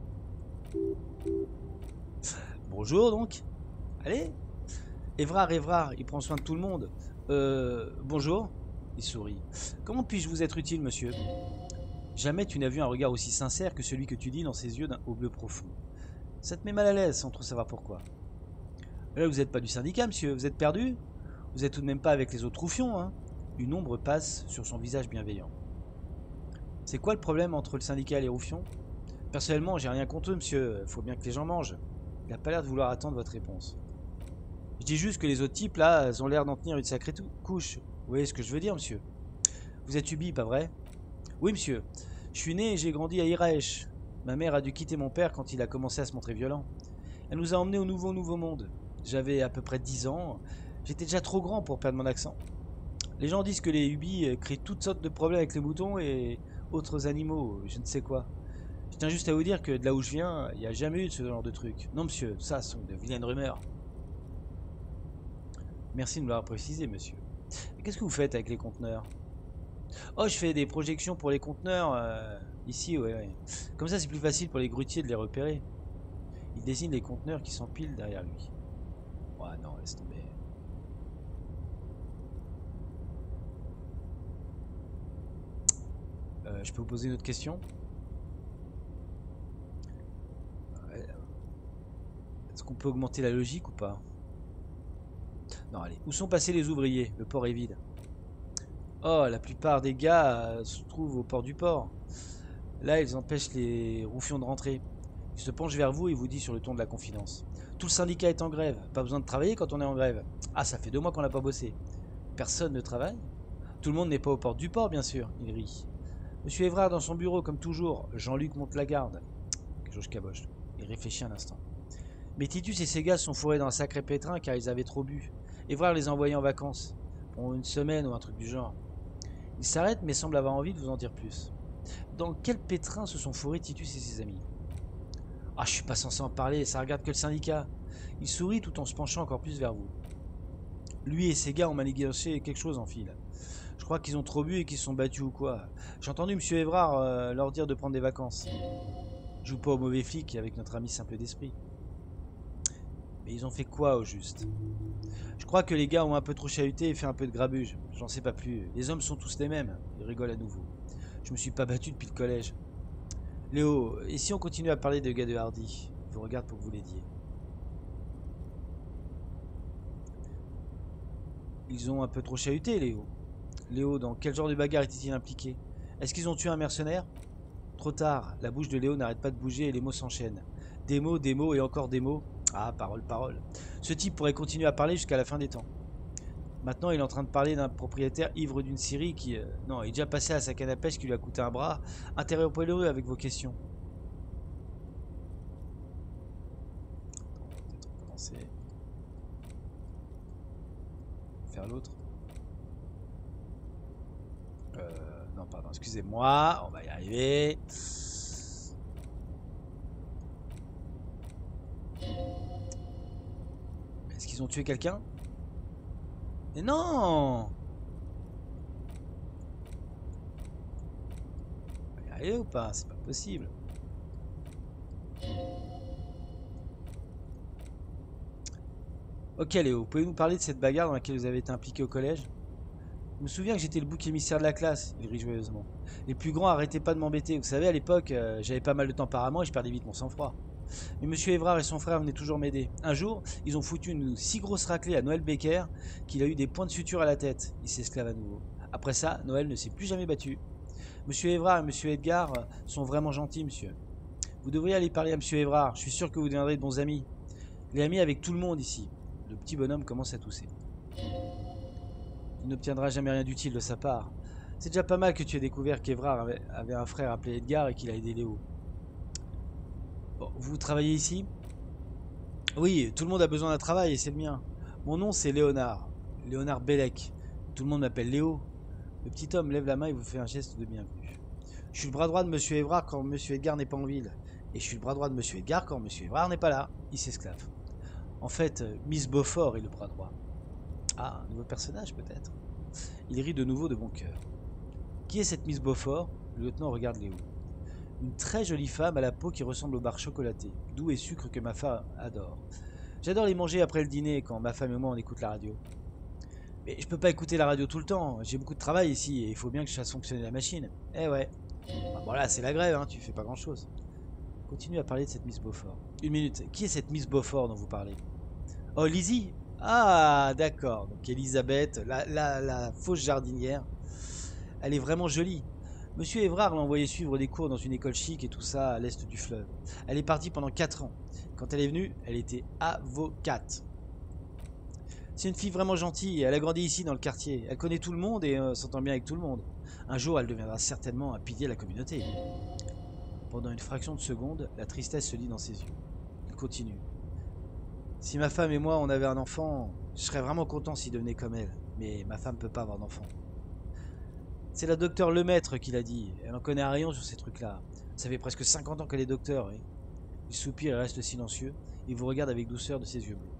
Bonjour donc. Allez. Evrard, Evrard, il prend soin de tout le monde. Euh, bonjour. Il sourit. Comment puis-je vous être utile, monsieur? Jamais tu n'as vu un regard aussi sincère que celui que tu dis dans ses yeux au bleu profond. Ça te met mal à l'aise sans trop savoir pourquoi. Là, vous n'êtes pas du syndicat, monsieur. Vous êtes perdu? Vous êtes tout de même pas avec les autres roufions, hein? Une ombre passe sur son visage bienveillant. C'est quoi le problème entre le syndicat et les roufions? Personnellement, j'ai rien contre eux, monsieur. Faut bien que les gens mangent. Il n'a pas l'air de vouloir attendre votre réponse. Je dis juste que les autres types, là, ont l'air d'en tenir une sacrée couche. Vous voyez ce que je veux dire, monsieur? Vous êtes Ubi, pas vrai? Oui, monsieur. Je suis né et j'ai grandi à Iraesh. Ma mère a dû quitter mon père quand il a commencé à se montrer violent. Elle nous a emmenés au nouveau nouveau monde. J'avais à peu près dix ans. J'étais déjà trop grand pour perdre mon accent. Les gens disent que les Ubi créent toutes sortes de problèmes avec les moutons et autres animaux, je ne sais quoi. Je tiens juste à vous dire que de là où je viens, il n'y a jamais eu de ce genre de truc. Non, monsieur, ça sont de vilaines rumeurs. Merci de me l'avoir précisé, monsieur. Qu'est-ce que vous faites avec les conteneurs? Oh, je fais des projections pour les conteneurs. Euh, ici, ouais, ouais. Comme ça, c'est plus facile pour les grutiers de les repérer. Il désigne les conteneurs qui s'empilent derrière lui. Ouais, non, laisse tomber. Euh, je peux vous poser une autre question? Est-ce qu'on qu'on peut augmenter la logique ou pas? Non, allez. Où sont passés les ouvriers? Le port est vide. Oh, la plupart des gars euh, se trouvent au port du port. Là, ils empêchent les roufions de rentrer. Il se penche vers vous et vous dit sur le ton de la confidence. Tout le syndicat est en grève. Pas besoin de travailler quand on est en grève. Ah, ça fait deux mois qu'on n'a pas bossé. Personne ne travaille? Tout le monde n'est pas aux portes du port, bien sûr. Il rit. Monsieur Évrard dans son bureau, comme toujours. Jean-Luc monte la garde. Quelque chose caboche. Il réfléchit un instant. Mais Titus et ses gars sont fourrés dans un sacré pétrin car ils avaient trop bu. Évrard les a envoyés en vacances. Pour une semaine ou un truc du genre. Il s'arrête mais semble avoir envie de vous en dire plus. Dans quel pétrin se sont fourrés Titus et ses amis? Ah, je suis pas censé en parler, ça regarde que le syndicat. Il sourit tout en se penchant encore plus vers vous. Lui et ses gars ont manigancé quelque chose en file. Je crois qu'ils ont trop bu et qu'ils se sont battus ou quoi. J'ai entendu monsieur Évrard euh, leur dire de prendre des vacances. Joue pas au mauvais flic avec notre ami simple d'esprit. Mais ils ont fait quoi au juste? Je crois que les gars ont un peu trop chahuté et fait un peu de grabuge. J'en sais pas plus. Les hommes sont tous les mêmes. Il rigole à nouveau. Je me suis pas battu depuis le collège. Léo, et si on continue à parler de gars de Hardy? Je vous regarde pour que vous l'aidiez. Ils ont un peu trop chahuté, Léo. Léo, dans quel genre de bagarre était-il impliqué? Est-ce qu'ils ont tué un mercenaire? Trop tard, la bouche de Léo n'arrête pas de bouger et les mots s'enchaînent. Des mots, des mots et encore des mots. Ah, parole, parole. Ce type pourrait continuer à parler jusqu'à la fin des temps. Maintenant, il est en train de parler d'un propriétaire ivre d'une scierie qui... Euh, non, il est déjà passé à sa canne à pêche qui lui a coûté un bras. Interrompez-le avec vos questions. Attends, peut-être commencer. Faire l'autre. Euh, non, pardon, excusez-moi. On va y arriver. Est-ce qu'ils ont tué quelqu'un? Mais non! On va y arriver ou pas? C'est pas possible. Ok Léo, pouvez-vous nous parler de cette bagarre dans laquelle vous avez été impliqué au collège? Je me souviens que j'étais le bouc émissaire de la classe, il rit joyeusement. Les plus grands arrêtaient pas de m'embêter. Vous savez, à l'époque, euh, j'avais pas mal de tempérament et je perdais vite mon sang-froid. Mais monsieur Évrard et son frère venaient toujours m'aider. Un jour, ils ont foutu une si grosse raclée à Noël Becker qu'il a eu des points de suture à la tête. Il s'esclave à nouveau. Après ça, Noël ne s'est plus jamais battu. Monsieur Évrard et monsieur Edgar sont vraiment gentils, monsieur. Vous devriez aller parler à monsieur Évrard. Je suis sûr que vous deviendrez de bons amis. Il est ami avec tout le monde ici. Le petit bonhomme commence à tousser. Tu n'obtiendras jamais rien d'utile de sa part. C'est déjà pas mal que tu aies découvert qu'Évrard avait, avait un frère appelé Edgar et qu'il a aidé Léo. Bon, vous travaillez ici? Oui, tout le monde a besoin d'un travail et c'est le mien. Mon nom c'est Léonard. Léonard Bellec. Tout le monde m'appelle Léo. Le petit homme lève la main et vous fait un geste de bienvenue. Je suis le bras droit de monsieur Évrard quand monsieur Edgar n'est pas en ville. Et je suis le bras droit de monsieur Edgar quand monsieur Évrard n'est pas là. Il s'esclave. En fait, Miss Beaufort est le bras droit. Ah, un nouveau personnage peut-être. Il rit de nouveau de bon cœur. Qui est cette Miss Beaufort? Le lieutenant regarde Léo. Une très jolie femme à la peau qui ressemble au bar chocolaté, doux et sucre que ma femme adore. J'adore les manger après le dîner quand ma femme et moi on écoute la radio. Mais je peux pas écouter la radio tout le temps, j'ai beaucoup de travail ici et il faut bien que je fasse fonctionner la machine. Eh ouais. Bon là c'est la grève, hein, tu fais pas grand chose. Continue à parler de cette Miss Beaufort. Une minute, qui est cette Miss Beaufort dont vous parlez? Oh Lizzie. Ah d'accord, donc Elisabeth, la, la, la fausse jardinière. Elle est vraiment jolie. Monsieur Évrard l'a envoyé suivre des cours dans une école chic et tout ça à l'est du fleuve. Elle est partie pendant quatre ans. Quand elle est venue, elle était avocate. C'est une fille vraiment gentille, elle a grandi ici dans le quartier. Elle connaît tout le monde et euh, s'entend bien avec tout le monde. Un jour, elle deviendra certainement un pilier de la communauté. Pendant une fraction de seconde, la tristesse se lit dans ses yeux. Il continue. Si ma femme et moi, on avait un enfant, je serais vraiment content s'il devenait comme elle. Mais ma femme ne peut pas avoir d'enfant. C'est la docteure Lemaître qui l'a dit. Elle en connaît un rayon sur ces trucs-là. Ça fait presque cinquante ans qu'elle est docteur. Oui. Il soupire et reste silencieux. Il vous regarde avec douceur de ses yeux bleus.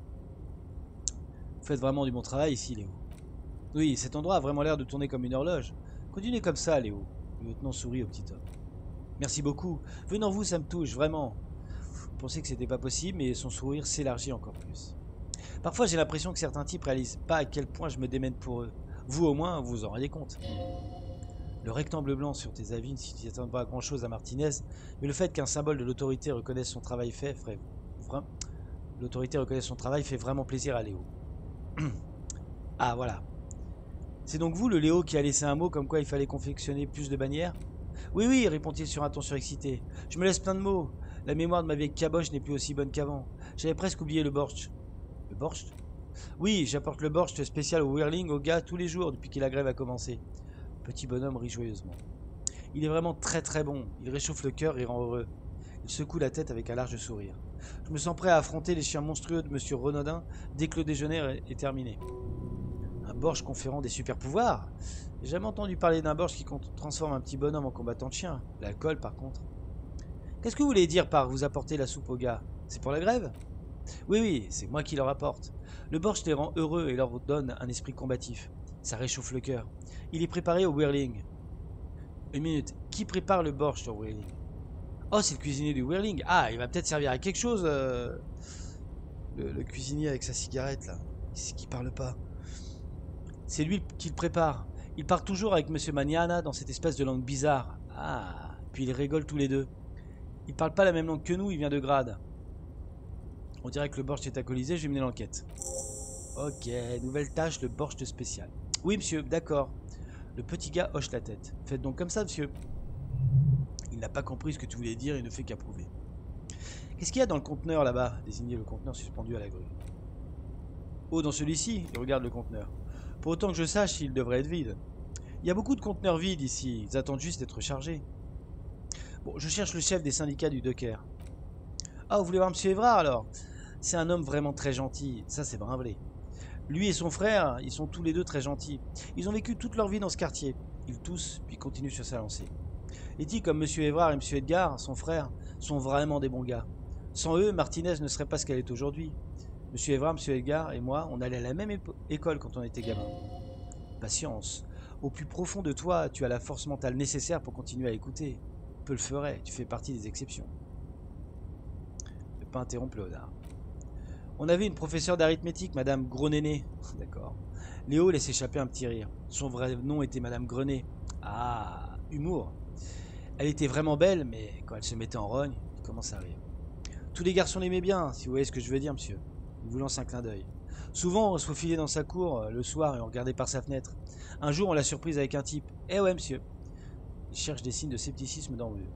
Vous faites vraiment du bon travail ici, Léo. Oui, cet endroit a vraiment l'air de tourner comme une horloge. Continuez comme ça, Léo. Le lieutenant sourit au petit homme. Merci beaucoup. Venant vous, ça me touche, vraiment. Je pensais que c'était pas possible, mais son sourire s'élargit encore plus. Parfois, j'ai l'impression que certains types réalisent pas à quel point je me démène pour eux. Vous, au moins, vous vous en rendez compte. Le rectangle blanc sur tes avis ne s'y attend pas grand-chose à Martinez, mais le fait qu'un symbole de l'autorité reconnaisse son travail fait ferait... L'autorité reconnaît son travail, fait vraiment plaisir à Léo. Ah, voilà. C'est donc vous, le Léo, qui a laissé un mot comme quoi il fallait confectionner plus de bannières? Oui, oui, répond-il sur un ton surexcité. Je me laisse plein de mots. La mémoire de ma vieille caboche n'est plus aussi bonne qu'avant. J'avais presque oublié le borscht. Le borscht? Oui, j'apporte le borscht spécial au Whirling aux gars tous les jours depuis que la grève a commencé. Petit bonhomme rit joyeusement. Il est vraiment très très bon. Il réchauffe le cœur et rend heureux. Il secoue la tête avec un large sourire. Je me sens prêt à affronter les chiens monstrueux de Monsieur Renaudin dès que le déjeuner est terminé. Un borge conférant des super pouvoirs? J'ai jamais entendu parler d'un borge qui transforme un petit bonhomme en combattant de chien. L'alcool, par contre. Qu'est-ce que vous voulez dire par vous apporter la soupe aux gars? C'est pour la grève? Oui, oui, c'est moi qui leur apporte. Le borge les rend heureux et leur donne un esprit combatif. Ça réchauffe le cœur. Il est préparé au Whirling. Une minute. Qui prépare le borge au Whirling? Oh, c'est le cuisinier du Whirling. Ah, il va peut-être servir à quelque chose. Euh... Le, le cuisinier avec sa cigarette, là. C'est qui parle pas. C'est lui qui le prépare. Il part toujours avec Monsieur Maniana dans cette espèce de langue bizarre. Ah, puis ils rigolent tous les deux. Il parle pas la même langue que nous, il vient de Grade. On dirait que le borsch est alcoolisé, je vais mener l'enquête. Ok, nouvelle tâche, le borsch spécial. Oui, monsieur, d'accord. Le petit gars hoche la tête. Faites donc comme ça, monsieur. Il n'a pas compris ce que tu voulais dire et ne fait qu'approuver. Qu'est-ce qu'il y a dans le conteneur là-bas? Désignez le conteneur suspendu à la grue. Oh, dans celui-ci? Il regarde le conteneur. Pour autant que je sache, il devrait être vide. Il y a beaucoup de conteneurs vides ici, ils attendent juste d'être chargés. Bon, je cherche le chef des syndicats du Docker. Ah, vous voulez voir monsieur Évrard alors? C'est un homme vraiment très gentil, ça c'est brimblé. Lui et son frère, ils sont tous les deux très gentils. Ils ont vécu toute leur vie dans ce quartier. Ils toussent, puis continuent sur sa lancée. Les types comme monsieur Évrard et monsieur Edgar, son frère, sont vraiment des bons gars. Sans eux, Martinez ne serait pas ce qu'elle est aujourd'hui. Monsieur Évrard, monsieur Edgar et moi, on allait à la même école quand on était gamin. Patience. Au plus profond de toi, tu as la force mentale nécessaire pour continuer à écouter. Peu le ferait, tu fais partie des exceptions. Ne pas interrompre Léonard. On avait une professeure d'arithmétique, Madame Gros-Néné. D'accord. Léo laisse échapper un petit rire. Son vrai nom était Madame Grenet. Ah, humour. Elle était vraiment belle, mais quand elle se mettait en rogne, il commence à rire. Tous les garçons l'aimaient bien, si vous voyez ce que je veux dire, monsieur. Il vous lance un clin d'œil. Souvent, on se faufilait dans sa cour euh, le soir et on regardait par sa fenêtre. Un jour, on l'a surprise avec un type. Eh ouais, monsieur. Il cherche des signes de scepticisme dans le...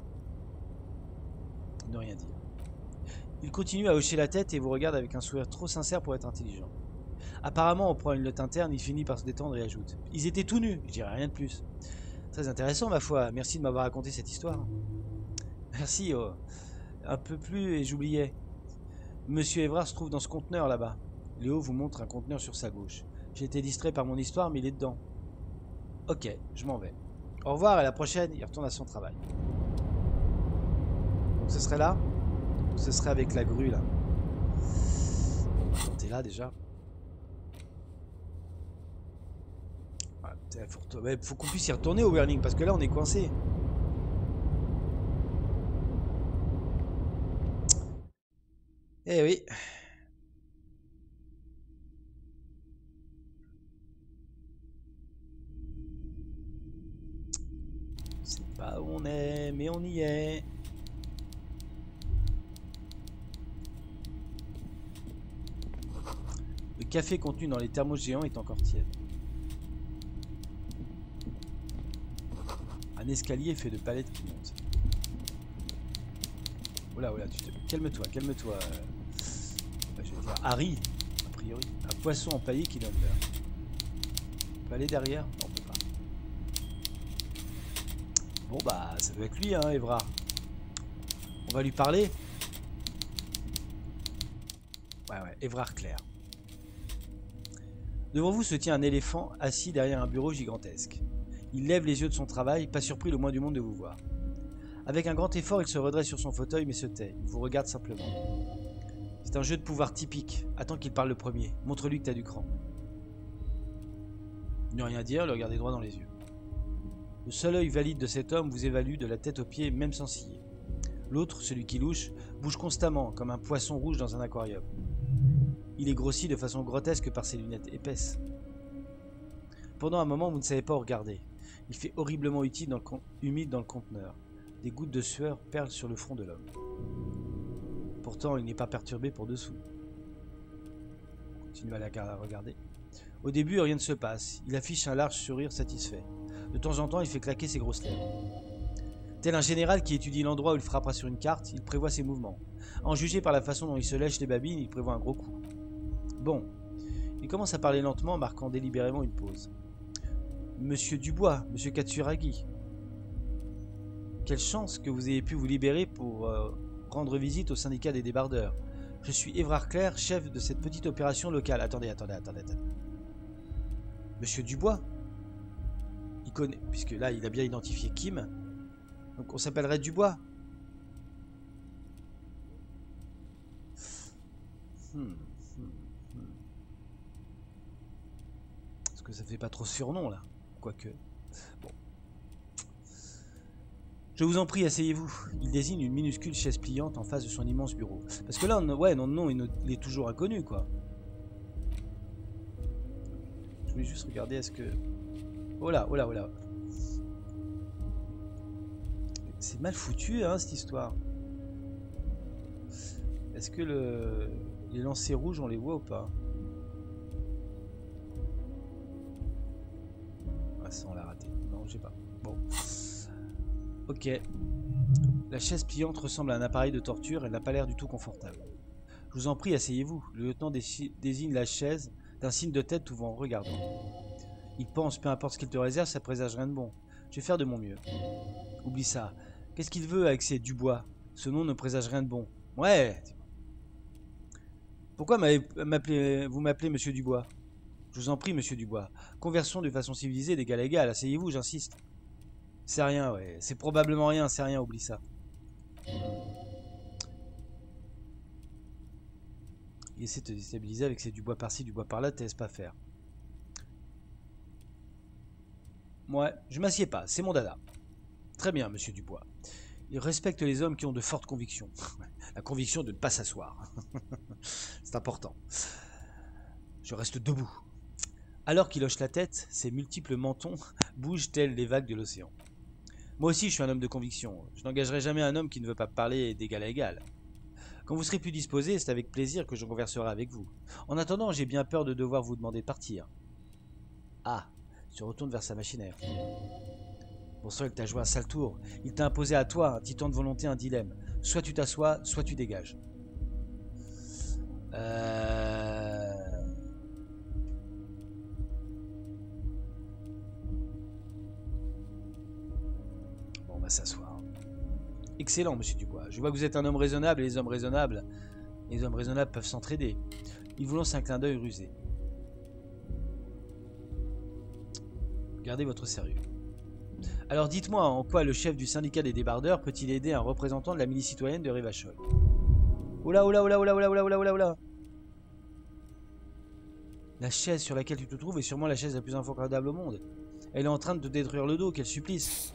Ne rien dire. Il continue à hocher la tête et vous regarde avec un sourire trop sincère pour être intelligent. Apparemment, on prend une note interne, il finit par se détendre et ajoute. Ils étaient tout nus, je dirais rien de plus. Très intéressant, ma foi. Merci de m'avoir raconté cette histoire. Merci, oh. Un peu plus et j'oubliais. Monsieur Évrard se trouve dans ce conteneur là-bas. Léo vous montre un conteneur sur sa gauche. J'ai été distrait par mon histoire, mais il est dedans. Ok, je m'en vais. Au revoir, et à la prochaine, il retourne à son travail. Donc ce serait là? Ce serait avec la grue là. T'es là déjà. Il faut, ouais, faut qu'on puisse y retourner au Whirling, parce que là on est coincé. Eh oui. C'est pas où on est, mais on y est. Le café contenu dans les thermos géants est encore tiède. Un escalier fait de palettes qui montent. Oula, oula, tu te... calme-toi, calme-toi. Enfin, je vais dire Harry, a priori. Un poisson empaillé qui donne l'heure. On peut aller derrière? Non, on peut pas. Bon, bah, ça doit être lui, hein, Évrard. On va lui parler. Ouais, ouais, Évrard Clair. Devant vous se tient un éléphant assis derrière un bureau gigantesque. Il lève les yeux de son travail, pas surpris le moins du monde de vous voir. Avec un grand effort, il se redresse sur son fauteuil mais se tait. Il vous regarde simplement. C'est un jeu de pouvoir typique. Attends qu'il parle le premier. Montre-lui que t'as du cran. Ne rien dire, le regardez droit dans les yeux. Le seul œil valide de cet homme vous évalue de la tête aux pieds, même sans ciller. L'autre, celui qui louche, bouge constamment, comme un poisson rouge dans un aquarium. Il est grossi de façon grotesque par ses lunettes épaisses. Pendant un moment, vous ne savez pas où regarder. Il fait horriblement humide dans le, humide dans le conteneur. Des gouttes de sueur perlent sur le front de l'homme. Pourtant, il n'est pas perturbé pour dessous. On continue à la regarder. Au début, rien ne se passe. Il affiche un large sourire satisfait. De temps en temps, il fait claquer ses grosses lèvres. Tel un général qui étudie l'endroit où il frappera sur une carte, il prévoit ses mouvements. En juger par la façon dont il se lèche les babines, il prévoit un gros coup. Bon. Il commence à parler lentement, marquant délibérément une pause. Monsieur Dubois, monsieur Katsuragi. Quelle chance que vous ayez pu vous libérer pour euh, rendre visite au syndicat des débardeurs. Je suis Évrard Clair, chef de cette petite opération locale. Attendez, attendez, attendez, attendez. Monsieur Dubois? Il connaît, puisque là, il a bien identifié Kim. Donc, on s'appellerait Dubois. Hmm, hmm, hmm. Est-ce que ça fait pas trop surnom, là? Quoique. Bon. Je vous en prie, asseyez-vous. Il désigne une minuscule chaise pliante en face de son immense bureau. Parce que là, on, ouais, non, non, il est toujours inconnu, quoi. Je voulais juste regarder, est-ce que... Oh là, oh là, oh là. C'est mal foutu, hein, cette histoire. Est-ce que le... les lancers rouges, on les voit ou pas? Ah, ça, on l'a raté. Non, je sais pas. Bon. Ok. La chaise pliante ressemble à un appareil de torture. Elle n'a pas l'air du tout confortable. Je vous en prie, asseyez-vous. Le lieutenant désigne la chaise d'un signe de tête tout en regardant. Il pense, peu importe ce qu'il te réserve, ça présage rien de bon. Je vais faire de mon mieux. Oublie ça. Qu'est-ce qu'il veut avec ces Dubois? Ce nom ne présage rien de bon. Ouais. Pourquoi vous m'appelez Monsieur Dubois? Je vous en prie, Monsieur Dubois. Conversons de façon civilisée d'égal à égal. Asseyez-vous, j'insiste. C'est rien, ouais. C'est probablement rien, c'est rien, oublie ça. Il essaie de te déstabiliser avec ses Dubois par-ci, Dubois par-là, te laisse pas faire. Ouais, je m'assieds pas, c'est mon dada. Très bien, Monsieur Dubois. Il respecte les hommes qui ont de fortes convictions. La conviction de ne pas s'asseoir. C'est important. Je reste debout. Alors qu'il hoche la tête, ses multiples mentons bougent tels les vagues de l'océan. Moi aussi, je suis un homme de conviction. Je n'engagerai jamais un homme qui ne veut pas parler d'égal à égal. Quand vous serez plus disposé, c'est avec plaisir que je converserai avec vous. En attendant, j'ai bien peur de devoir vous demander de partir. Ah, il se retourne vers sa machine à air. Bon sang, il t'a joué un sale tour. Il t'a imposé à toi, un titan de volonté, un dilemme. Soit tu t'assois, soit tu dégages. Euh... Bon, on va s'asseoir. Excellent, Monsieur Dubois. Je vois que vous êtes un homme raisonnable et les hommes raisonnables, les hommes raisonnables peuvent s'entraider. Il vous lance un clin d'œil rusé. Gardez votre sérieux. Alors dites-moi en quoi le chef du syndicat des débardeurs peut-il aider un représentant de la milice citoyenne de Rivachol? Oula, oula, oula, oula, oula, oula, oula, oula, oula. La chaise sur laquelle tu te trouves est sûrement la chaise la plus inconfortable au monde. Elle est en train de te détruire le dos, quel supplice.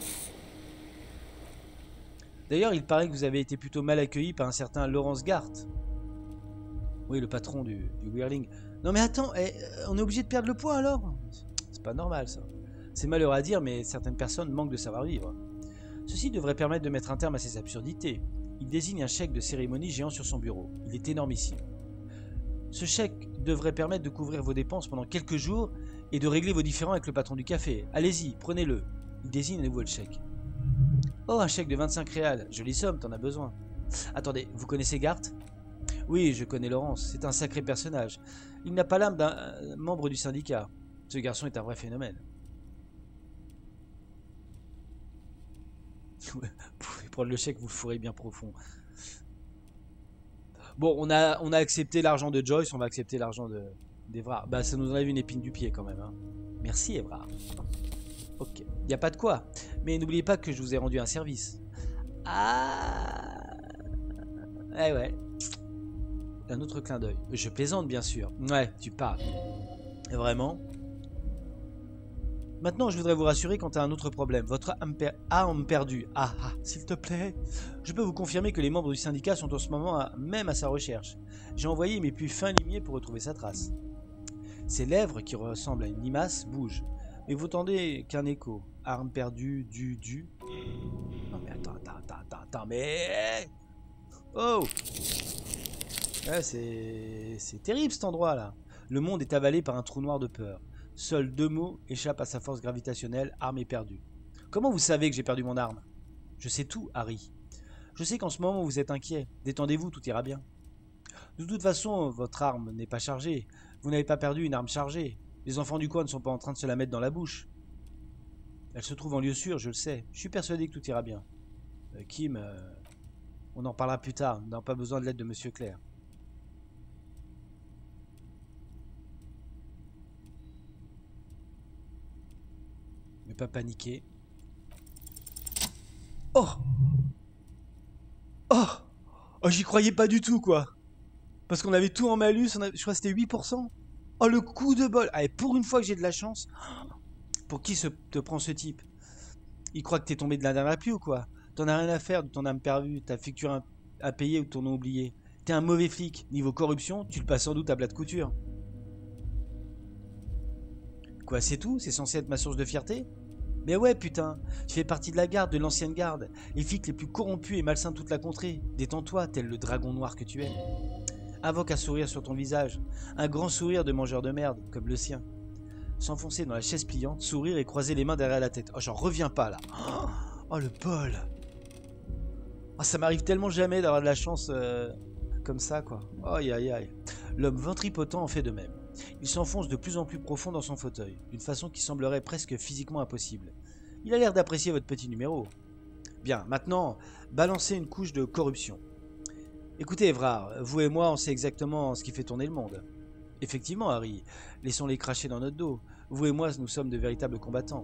D'ailleurs, il paraît que vous avez été plutôt mal accueilli par un certain Laurence Gart. Oui, le patron du, du Whirling. Non mais attends, eh, on est obligé de perdre le poids alors? C'est pas normal ça. C'est malheureux à dire, mais certaines personnes manquent de savoir-vivre. Ceci devrait permettre de mettre un terme à ces absurdités. Il désigne un chèque de cérémonie géant sur son bureau. Il est énormissime. Ce chèque devrait permettre de couvrir vos dépenses pendant quelques jours et de régler vos différends avec le patron du café. Allez-y, prenez-le. Il désigne à nouveau le chèque. Oh, un chèque de vingt-cinq réals. Jolie somme, t'en as besoin. Attendez, vous connaissez Gart? Oui, je connais Laurence. C'est un sacré personnage. Il n'a pas l'âme d'un euh, membre du syndicat. Ce garçon est un vrai phénomène. Vous pouvez prendre le chèque, vous le fourrez bien profond. Bon, on a, on a accepté l'argent de Joyce, on va accepter l'argent d'Evrard. Bah, ça nous enlève une épine du pied quand même. Hein. Merci, Evrard. Ok, il n'y a pas de quoi. Mais n'oubliez pas que je vous ai rendu un service. Ah. Eh ouais. Un autre clin d'œil. Je plaisante, bien sûr. Ouais, tu parles. Vraiment. Maintenant, je voudrais vous rassurer quant à un autre problème. Votre âme, per âme perdue. Ah, ah s'il te plaît. Je peux vous confirmer que les membres du syndicat sont en ce moment à, même à sa recherche. J'ai envoyé mes plus fins limiers pour retrouver sa trace. Ses lèvres, qui ressemblent à une limace, bougent. Mais vous tendez qu'un écho. Arme perdue, du, du. Non mais attends, attends, attends, attends, attends, mais... Oh! Ouais, c'est... c'est terrible cet endroit-là. Le monde est avalé par un trou noir de peur. Seuls deux mots échappent à sa force gravitationnelle, arme est perdue. Comment vous savez que j'ai perdu mon arme? Je sais tout, Harry. Je sais qu'en ce moment vous êtes inquiet. Détendez-vous, tout ira bien. De toute façon, votre arme n'est pas chargée. Vous n'avez pas perdu une arme chargée. Les enfants du coin ne sont pas en train de se la mettre dans la bouche. Elle se trouve en lieu sûr, je le sais. Je suis persuadé que tout ira bien. Euh, Kim, euh, on en parlera plus tard. Nous n'avons pas besoin de l'aide de Monsieur Clair. Ne pas paniquer. Oh! Oh! Oh, j'y croyais pas du tout, quoi. Parce qu'on avait tout en malus, on avait, je crois que c'était huit pour cent. Oh, le coup de bol. Allez, pour une fois que j'ai de la chance. Pour qui se, te prend ce type? Il croit que t'es tombé de la dernière pluie ou quoi? T'en as rien à faire de ton âme perdue, ta facture à, à payer ou ton nom oublié. T'es un mauvais flic. Niveau corruption, tu le passes sans doute à plat de couture. Quoi, c'est tout? C'est censé être ma source de fierté? Mais ouais, putain, tu fais partie de la garde, de l'ancienne garde. Les flics les plus corrompus et malsains de toute la contrée. Détends-toi, tel le dragon noir que tu es. Invoque un sourire sur ton visage. Un grand sourire de mangeur de merde, comme le sien. S'enfoncer dans la chaise pliante, sourire et croiser les mains derrière la tête. Oh, j'en reviens pas, là. Oh, le bol. Oh, ça m'arrive tellement jamais d'avoir de la chance euh, comme ça, quoi. Aïe, aïe, aïe. L'homme ventripotent en fait de même. Il s'enfonce de plus en plus profond dans son fauteuil, d'une façon qui semblerait presque physiquement impossible. Il a l'air d'apprécier votre petit numéro. Bien, maintenant, balancez une couche de corruption. Écoutez, Évrard, vous et moi, on sait exactement ce qui fait tourner le monde. Effectivement, Harry, laissons-les cracher dans notre dos. Vous et moi, nous sommes de véritables combattants.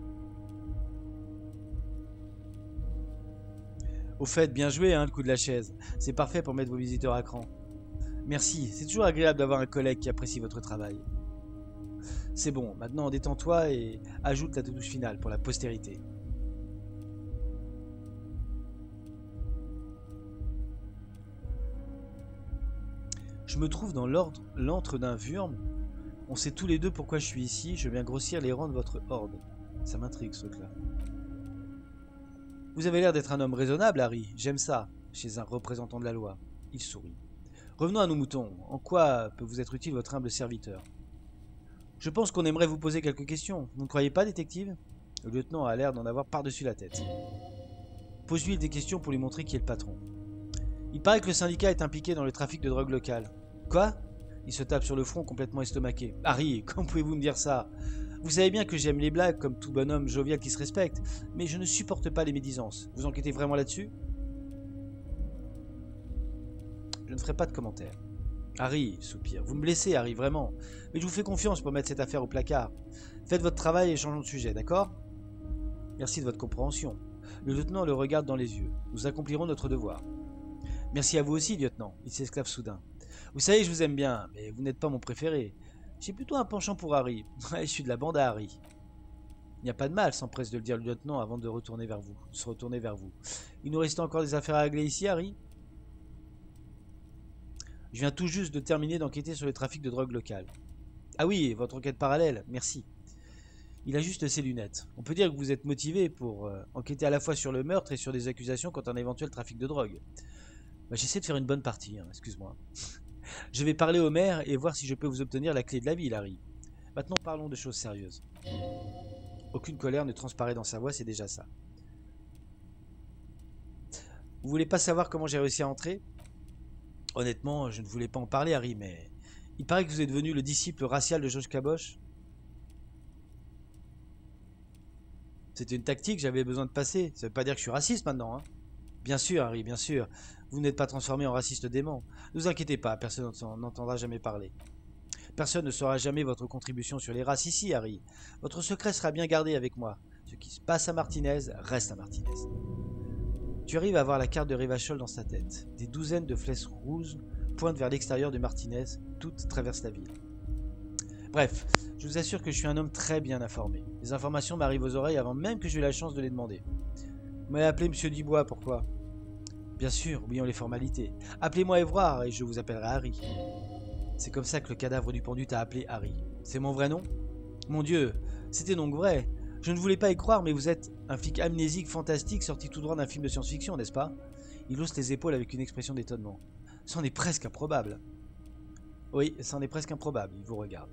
Au fait, bien joué, hein, le coup de la chaise. C'est parfait pour mettre vos visiteurs à cran. Merci, c'est toujours agréable d'avoir un collègue qui apprécie votre travail. C'est bon, maintenant détends-toi et ajoute la touche finale pour la postérité. Je me trouve dans l'antre d'un Wurm. On sait tous les deux pourquoi je suis ici. Je viens grossir les rangs de votre horde. Ça m'intrigue, ce truc-là. Vous avez l'air d'être un homme raisonnable, Harry. J'aime ça, chez un représentant de la loi. Il sourit. Revenons à nos moutons. En quoi peut vous être utile votre humble serviteur? Je pense qu'on aimerait vous poser quelques questions. Vous ne croyez pas, détective? Le lieutenant a l'air d'en avoir par-dessus la tête. Pose-lui des questions pour lui montrer qui est le patron. Il paraît que le syndicat est impliqué dans le trafic de drogue locale. Quoi? Il se tape sur le front complètement estomaqué. Harry, comment pouvez-vous me dire ça? Vous savez bien que j'aime les blagues comme tout bonhomme jovial qui se respecte, mais je ne supporte pas les médisances. Vous enquêtez vraiment là-dessus? Je ne ferai pas de commentaires. Harry, soupire. Vous me blessez, Harry, vraiment. Mais je vous fais confiance pour mettre cette affaire au placard. Faites votre travail et changeons de sujet, d'accord? Merci de votre compréhension. Le lieutenant le regarde dans les yeux. Nous accomplirons notre devoir. Merci à vous aussi, lieutenant. Il s'esclave soudain. Vous savez, je vous aime bien, mais vous n'êtes pas mon préféré. J'ai plutôt un penchant pour Harry. Ouais, je suis de la bande à Harry. Il n'y a pas de mal, s'empresse de le dire le lieutenant avant de retourner vers vous, de se retourner vers vous. Il nous reste encore des affaires à régler ici, Harry? Je viens tout juste de terminer d'enquêter sur le trafic de drogue locale. Ah oui, votre enquête parallèle, merci. Il ajuste ses lunettes. On peut dire que vous êtes motivé pour euh, enquêter à la fois sur le meurtre et sur des accusations quant à un éventuel trafic de drogue. Bah, j'essaie de faire une bonne partie, hein, excuse-moi. Je vais parler au maire et voir si je peux vous obtenir la clé de la ville, Harry. Maintenant, parlons de choses sérieuses. Aucune colère ne transparaît dans sa voix, c'est déjà ça. Vous voulez pas savoir comment j'ai réussi à entrer? Honnêtement, je ne voulais pas en parler, Harry, mais... Il paraît que vous êtes devenu le disciple racial de George Caboche. C'était une tactique, j'avais besoin de passer. Ça veut pas dire que je suis raciste maintenant, hein. Bien sûr, Harry, bien sûr. Vous n'êtes pas transformé en raciste dément. Ne vous inquiétez pas, personne n'entendra jamais parler. Personne ne saura jamais votre contribution sur les races ici, Harry. Votre secret sera bien gardé avec moi. Ce qui se passe à Martinez reste à Martinez. Tu arrives à voir la carte de Rivachol dans sa tête. Des douzaines de flèches rouges pointent vers l'extérieur de Martinez. Toutes traversent la ville. Bref, je vous assure que je suis un homme très bien informé. Les informations m'arrivent aux oreilles avant même que j'ai eu la chance de les demander. Vous m'avez appelé Monsieur Dubois, pourquoi? Bien sûr, oublions les formalités. Appelez-moi Évrard et je vous appellerai Harry. C'est comme ça que le cadavre du pendu t'a appelé Harry. C'est mon vrai nom? Mon Dieu, c'était donc vrai. Je ne voulais pas y croire, mais vous êtes un flic amnésique fantastique sorti tout droit d'un film de science-fiction, n'est-ce pas? Il hausse les épaules avec une expression d'étonnement. C'en est presque improbable. Oui, c'en est presque improbable, il vous regarde.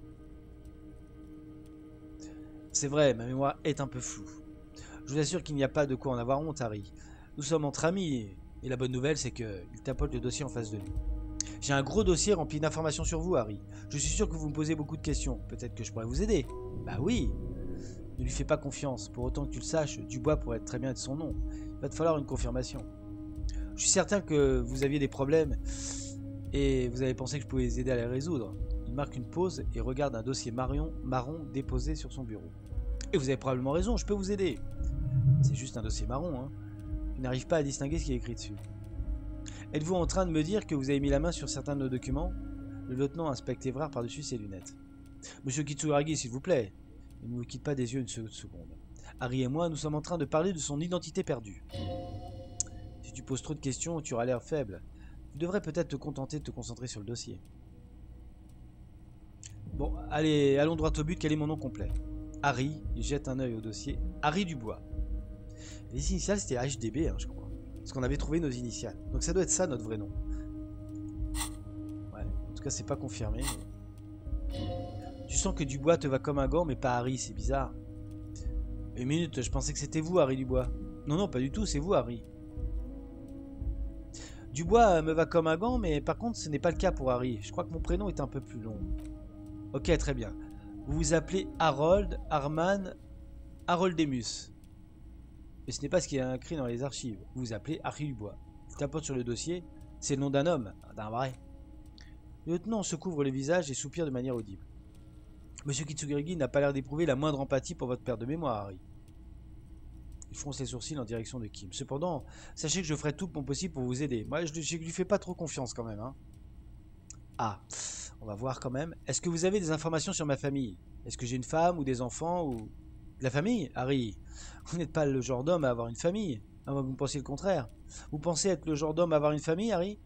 C'est vrai, ma mémoire est un peu floue. Je vous assure qu'il n'y a pas de quoi en avoir honte, Harry. Nous sommes entre amis, et la bonne nouvelle, c'est qu'il tapote le dossier en face de nous. J'ai un gros dossier rempli d'informations sur vous, Harry. Je suis sûr que vous me posez beaucoup de questions. Peut-être que je pourrais vous aider. Bah oui. Ne lui fais pas confiance. Pour autant que tu le saches, Dubois pourrait très bien être son nom. Il va te falloir une confirmation. Je suis certain que vous aviez des problèmes et vous avez pensé que je pouvais les aider à les résoudre. Il marque une pause et regarde un dossier marron, marron déposé sur son bureau. Et vous avez probablement raison, je peux vous aider. C'est juste un dossier marron, hein. Il n'arrive pas à distinguer ce qui est écrit dessus. Êtes-vous en train de me dire que vous avez mis la main sur certains de nos documents? Le lieutenant inspecte Évrard par-dessus ses lunettes. Monsieur Kitsuragi, s'il vous plaît. Il ne vous quitte pas des yeux une seconde. Harry et moi, nous sommes en train de parler de son identité perdue. Si tu poses trop de questions, tu auras l'air faible. Tu devrais peut-être te contenter de te concentrer sur le dossier. Bon, allez, allons droit au but. Quel est mon nom complet? Harry, il jette un œil au dossier. Harry Dubois. Les initiales, c'était H D B, hein, je crois. Parce qu'on avait trouvé nos initiales. Donc ça doit être ça, notre vrai nom. Ouais, en tout cas, c'est pas confirmé. Mais... Tu sens que Dubois te va comme un gant, mais pas Harry, c'est bizarre. Une minute, je pensais que c'était vous, Harry Dubois. Non, non, pas du tout, c'est vous, Harry. Dubois me va comme un gant, mais par contre, ce n'est pas le cas pour Harry. Je crois que mon prénom est un peu plus long. Ok, très bien. Vous vous appelez Harold Arman Haroldemus. Mais ce n'est pas ce qui est écrit dans les archives. Vous vous appelez Harry Dubois. Il tapote sur le dossier. C'est le nom d'un homme, d'un vrai. Le lieutenant se couvre le visage et soupire de manière audible. Monsieur Kitsuragi n'a pas l'air d'éprouver la moindre empathie pour votre perte de mémoire, Harry. Il fronce les sourcils en direction de Kim. Cependant, sachez que je ferai tout mon possible pour vous aider. Moi, je ne lui fais pas trop confiance quand même. Hein. Ah, on va voir quand même. Est-ce que vous avez des informations sur ma famille? Est-ce que j'ai une femme ou des enfants ou... De la famille, Harry? Vous n'êtes pas le genre d'homme à avoir une famille. À moins que vous pensiez le contraire. Vous pensez être le genre d'homme à avoir une famille, Harry?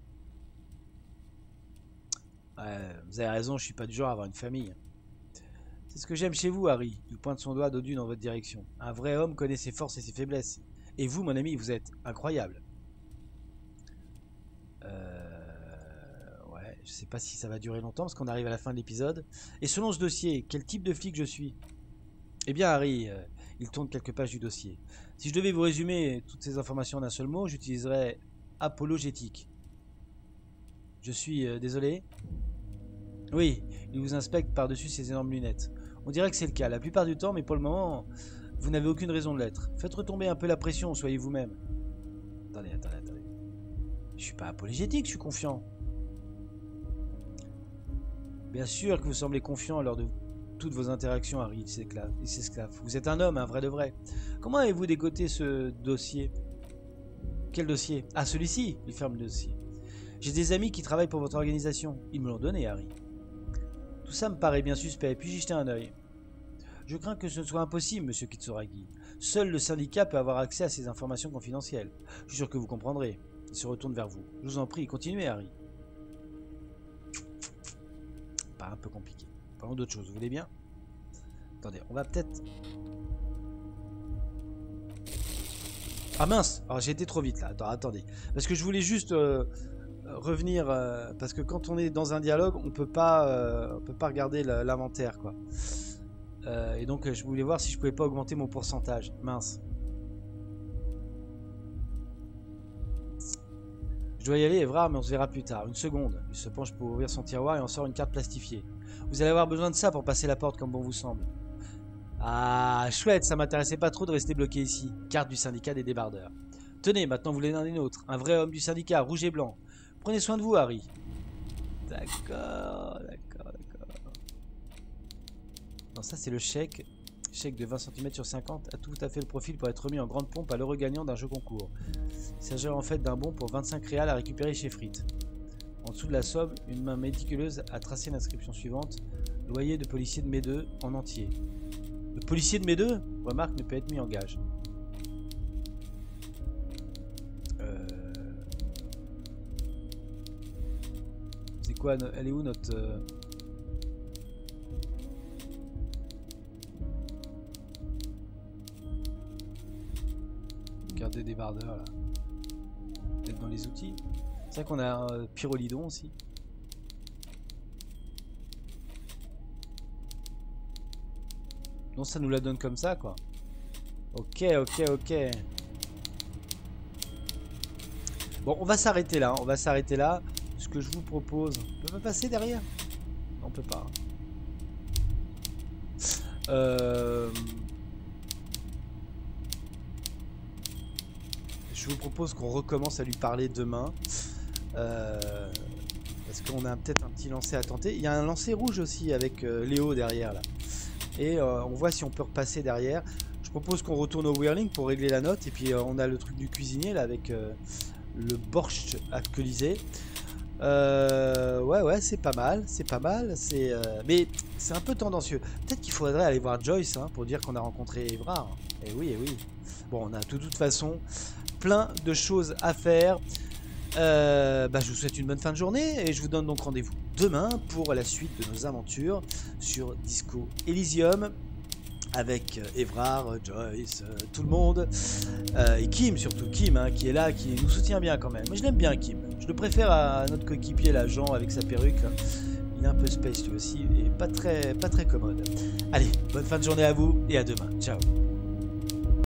Ouais, vous avez raison, je suis pas du genre à avoir une famille. C'est ce que j'aime chez vous, Harry. Il pointe son doigt dodu dans votre direction. Un vrai homme connaît ses forces et ses faiblesses. Et vous, mon ami, vous êtes incroyable. Euh... Ouais, je sais pas si ça va durer longtemps parce qu'on arrive à la fin de l'épisode. Et selon ce dossier, quel type de flic je suis? Eh bien, Harry, euh, il tourne quelques pages du dossier. Si je devais vous résumer toutes ces informations en un seul mot, j'utiliserais apologétique. Je suis euh, désolé. Oui, il vous inspecte par-dessus ses énormes lunettes. On dirait que c'est le cas la plupart du temps, mais pour le moment, vous n'avez aucune raison de l'être. Faites retomber un peu la pression, soyez vous-même. Attendez, attendez, attendez. Je suis pas apologétique, je suis confiant. Bien sûr que vous semblez confiant lors de toutes vos interactions, Harry, il s'esclaffe. Vous êtes un homme, un vrai de vrai. Comment avez-vous dégoté ce dossier? Quel dossier? Ah, celui-ci. Il ferme le dossier. J'ai des amis qui travaillent pour votre organisation. Ils me l'ont donné, Harry. Tout ça me paraît bien suspect, puis j'y jetai un œil. Je crains que ce ne soit impossible, monsieur Kitsuragi. Seul le syndicat peut avoir accès à ces informations confidentielles. Je suis sûr que vous comprendrez. Il se retourne vers vous. Je vous en prie, continuez, Harry. Pas un peu compliqué. Parlons d'autre chose, vous voulez bien? Attendez, on va peut-être... Ah mince! Alors j'ai été trop vite là, attends, attendez. Parce que je voulais juste euh, revenir... Euh, parce que quand on est dans un dialogue, on peut pas, euh, on peut pas regarder l'inventaire, quoi. Euh, et donc je voulais voir si je pouvais pas augmenter mon pourcentage. Mince. Je dois y aller, Évrard, mais on se verra plus tard. Une seconde. Il se penche pour ouvrir son tiroir et en sort une carte plastifiée. Vous allez avoir besoin de ça pour passer la porte comme bon vous semble. Ah, chouette, ça m'intéressait pas trop de rester bloqué ici. Carte du syndicat des débardeurs. Tenez, maintenant vous l'êtes l'un des nôtres. Un vrai homme du syndicat, rouge et blanc. Prenez soin de vous, Harry. D'accord, d'accord, d'accord. Non, ça c'est le chèque. Chèque de vingt centimètres sur cinquante a tout à fait le profil pour être remis en grande pompe à l'euro gagnant d'un jeu concours. Il s'agit en fait d'un bon pour vingt-cinq réals à récupérer chez Frites. En dessous de la somme, une main méticuleuse a tracé l'inscription suivante. Loyer de policier de Médeux en entier. Le policier de Médeux, remarque, ne peut être mis en gage. Euh... C'est quoi? Elle est où notre... Euh... Garde des débardeurs là. Peut-être dans les outils. C'est vrai qu'on a un euh, pyrolidon aussi. Non, ça nous la donne comme ça, quoi. Ok, ok, ok. Bon, on va s'arrêter là. On va s'arrêter là. Ce que je vous propose... On peut pas passer derrière? Non, on peut pas. Euh... Je vous propose qu'on recommence à lui parler demain. Euh... Parce qu'on a peut-être un petit lancer à tenter. Il y a un lancer rouge aussi avec euh, Léo derrière là. Et euh, on voit si on peut repasser derrière. Je propose qu'on retourne au Whirling pour régler la note. Et puis euh, on a le truc du cuisinier là avec euh, le borscht alcoolisé. Euh, ouais ouais c'est pas mal, c'est pas mal. C'est euh, mais c'est un peu tendancieux. Peut-être qu'il faudrait aller voir Joyce hein, pour dire qu'on a rencontré Évrard. Et oui, et oui. Bon, on a de toute façon plein de choses à faire. Euh, bah, je vous souhaite une bonne fin de journée et je vous donne donc rendez-vous demain pour la suite de nos aventures sur Disco Elysium avec Évrard, Joyce, euh, tout le monde euh, et Kim surtout, Kim hein, qui est là, qui nous soutient bien quand même. Moi je l'aime bien Kim, je le préfère à notre coéquipier là, Jean avec sa perruque là. Il est un peu space lui aussi et pas très, pas très commode. Allez, bonne fin de journée à vous et à demain, ciao.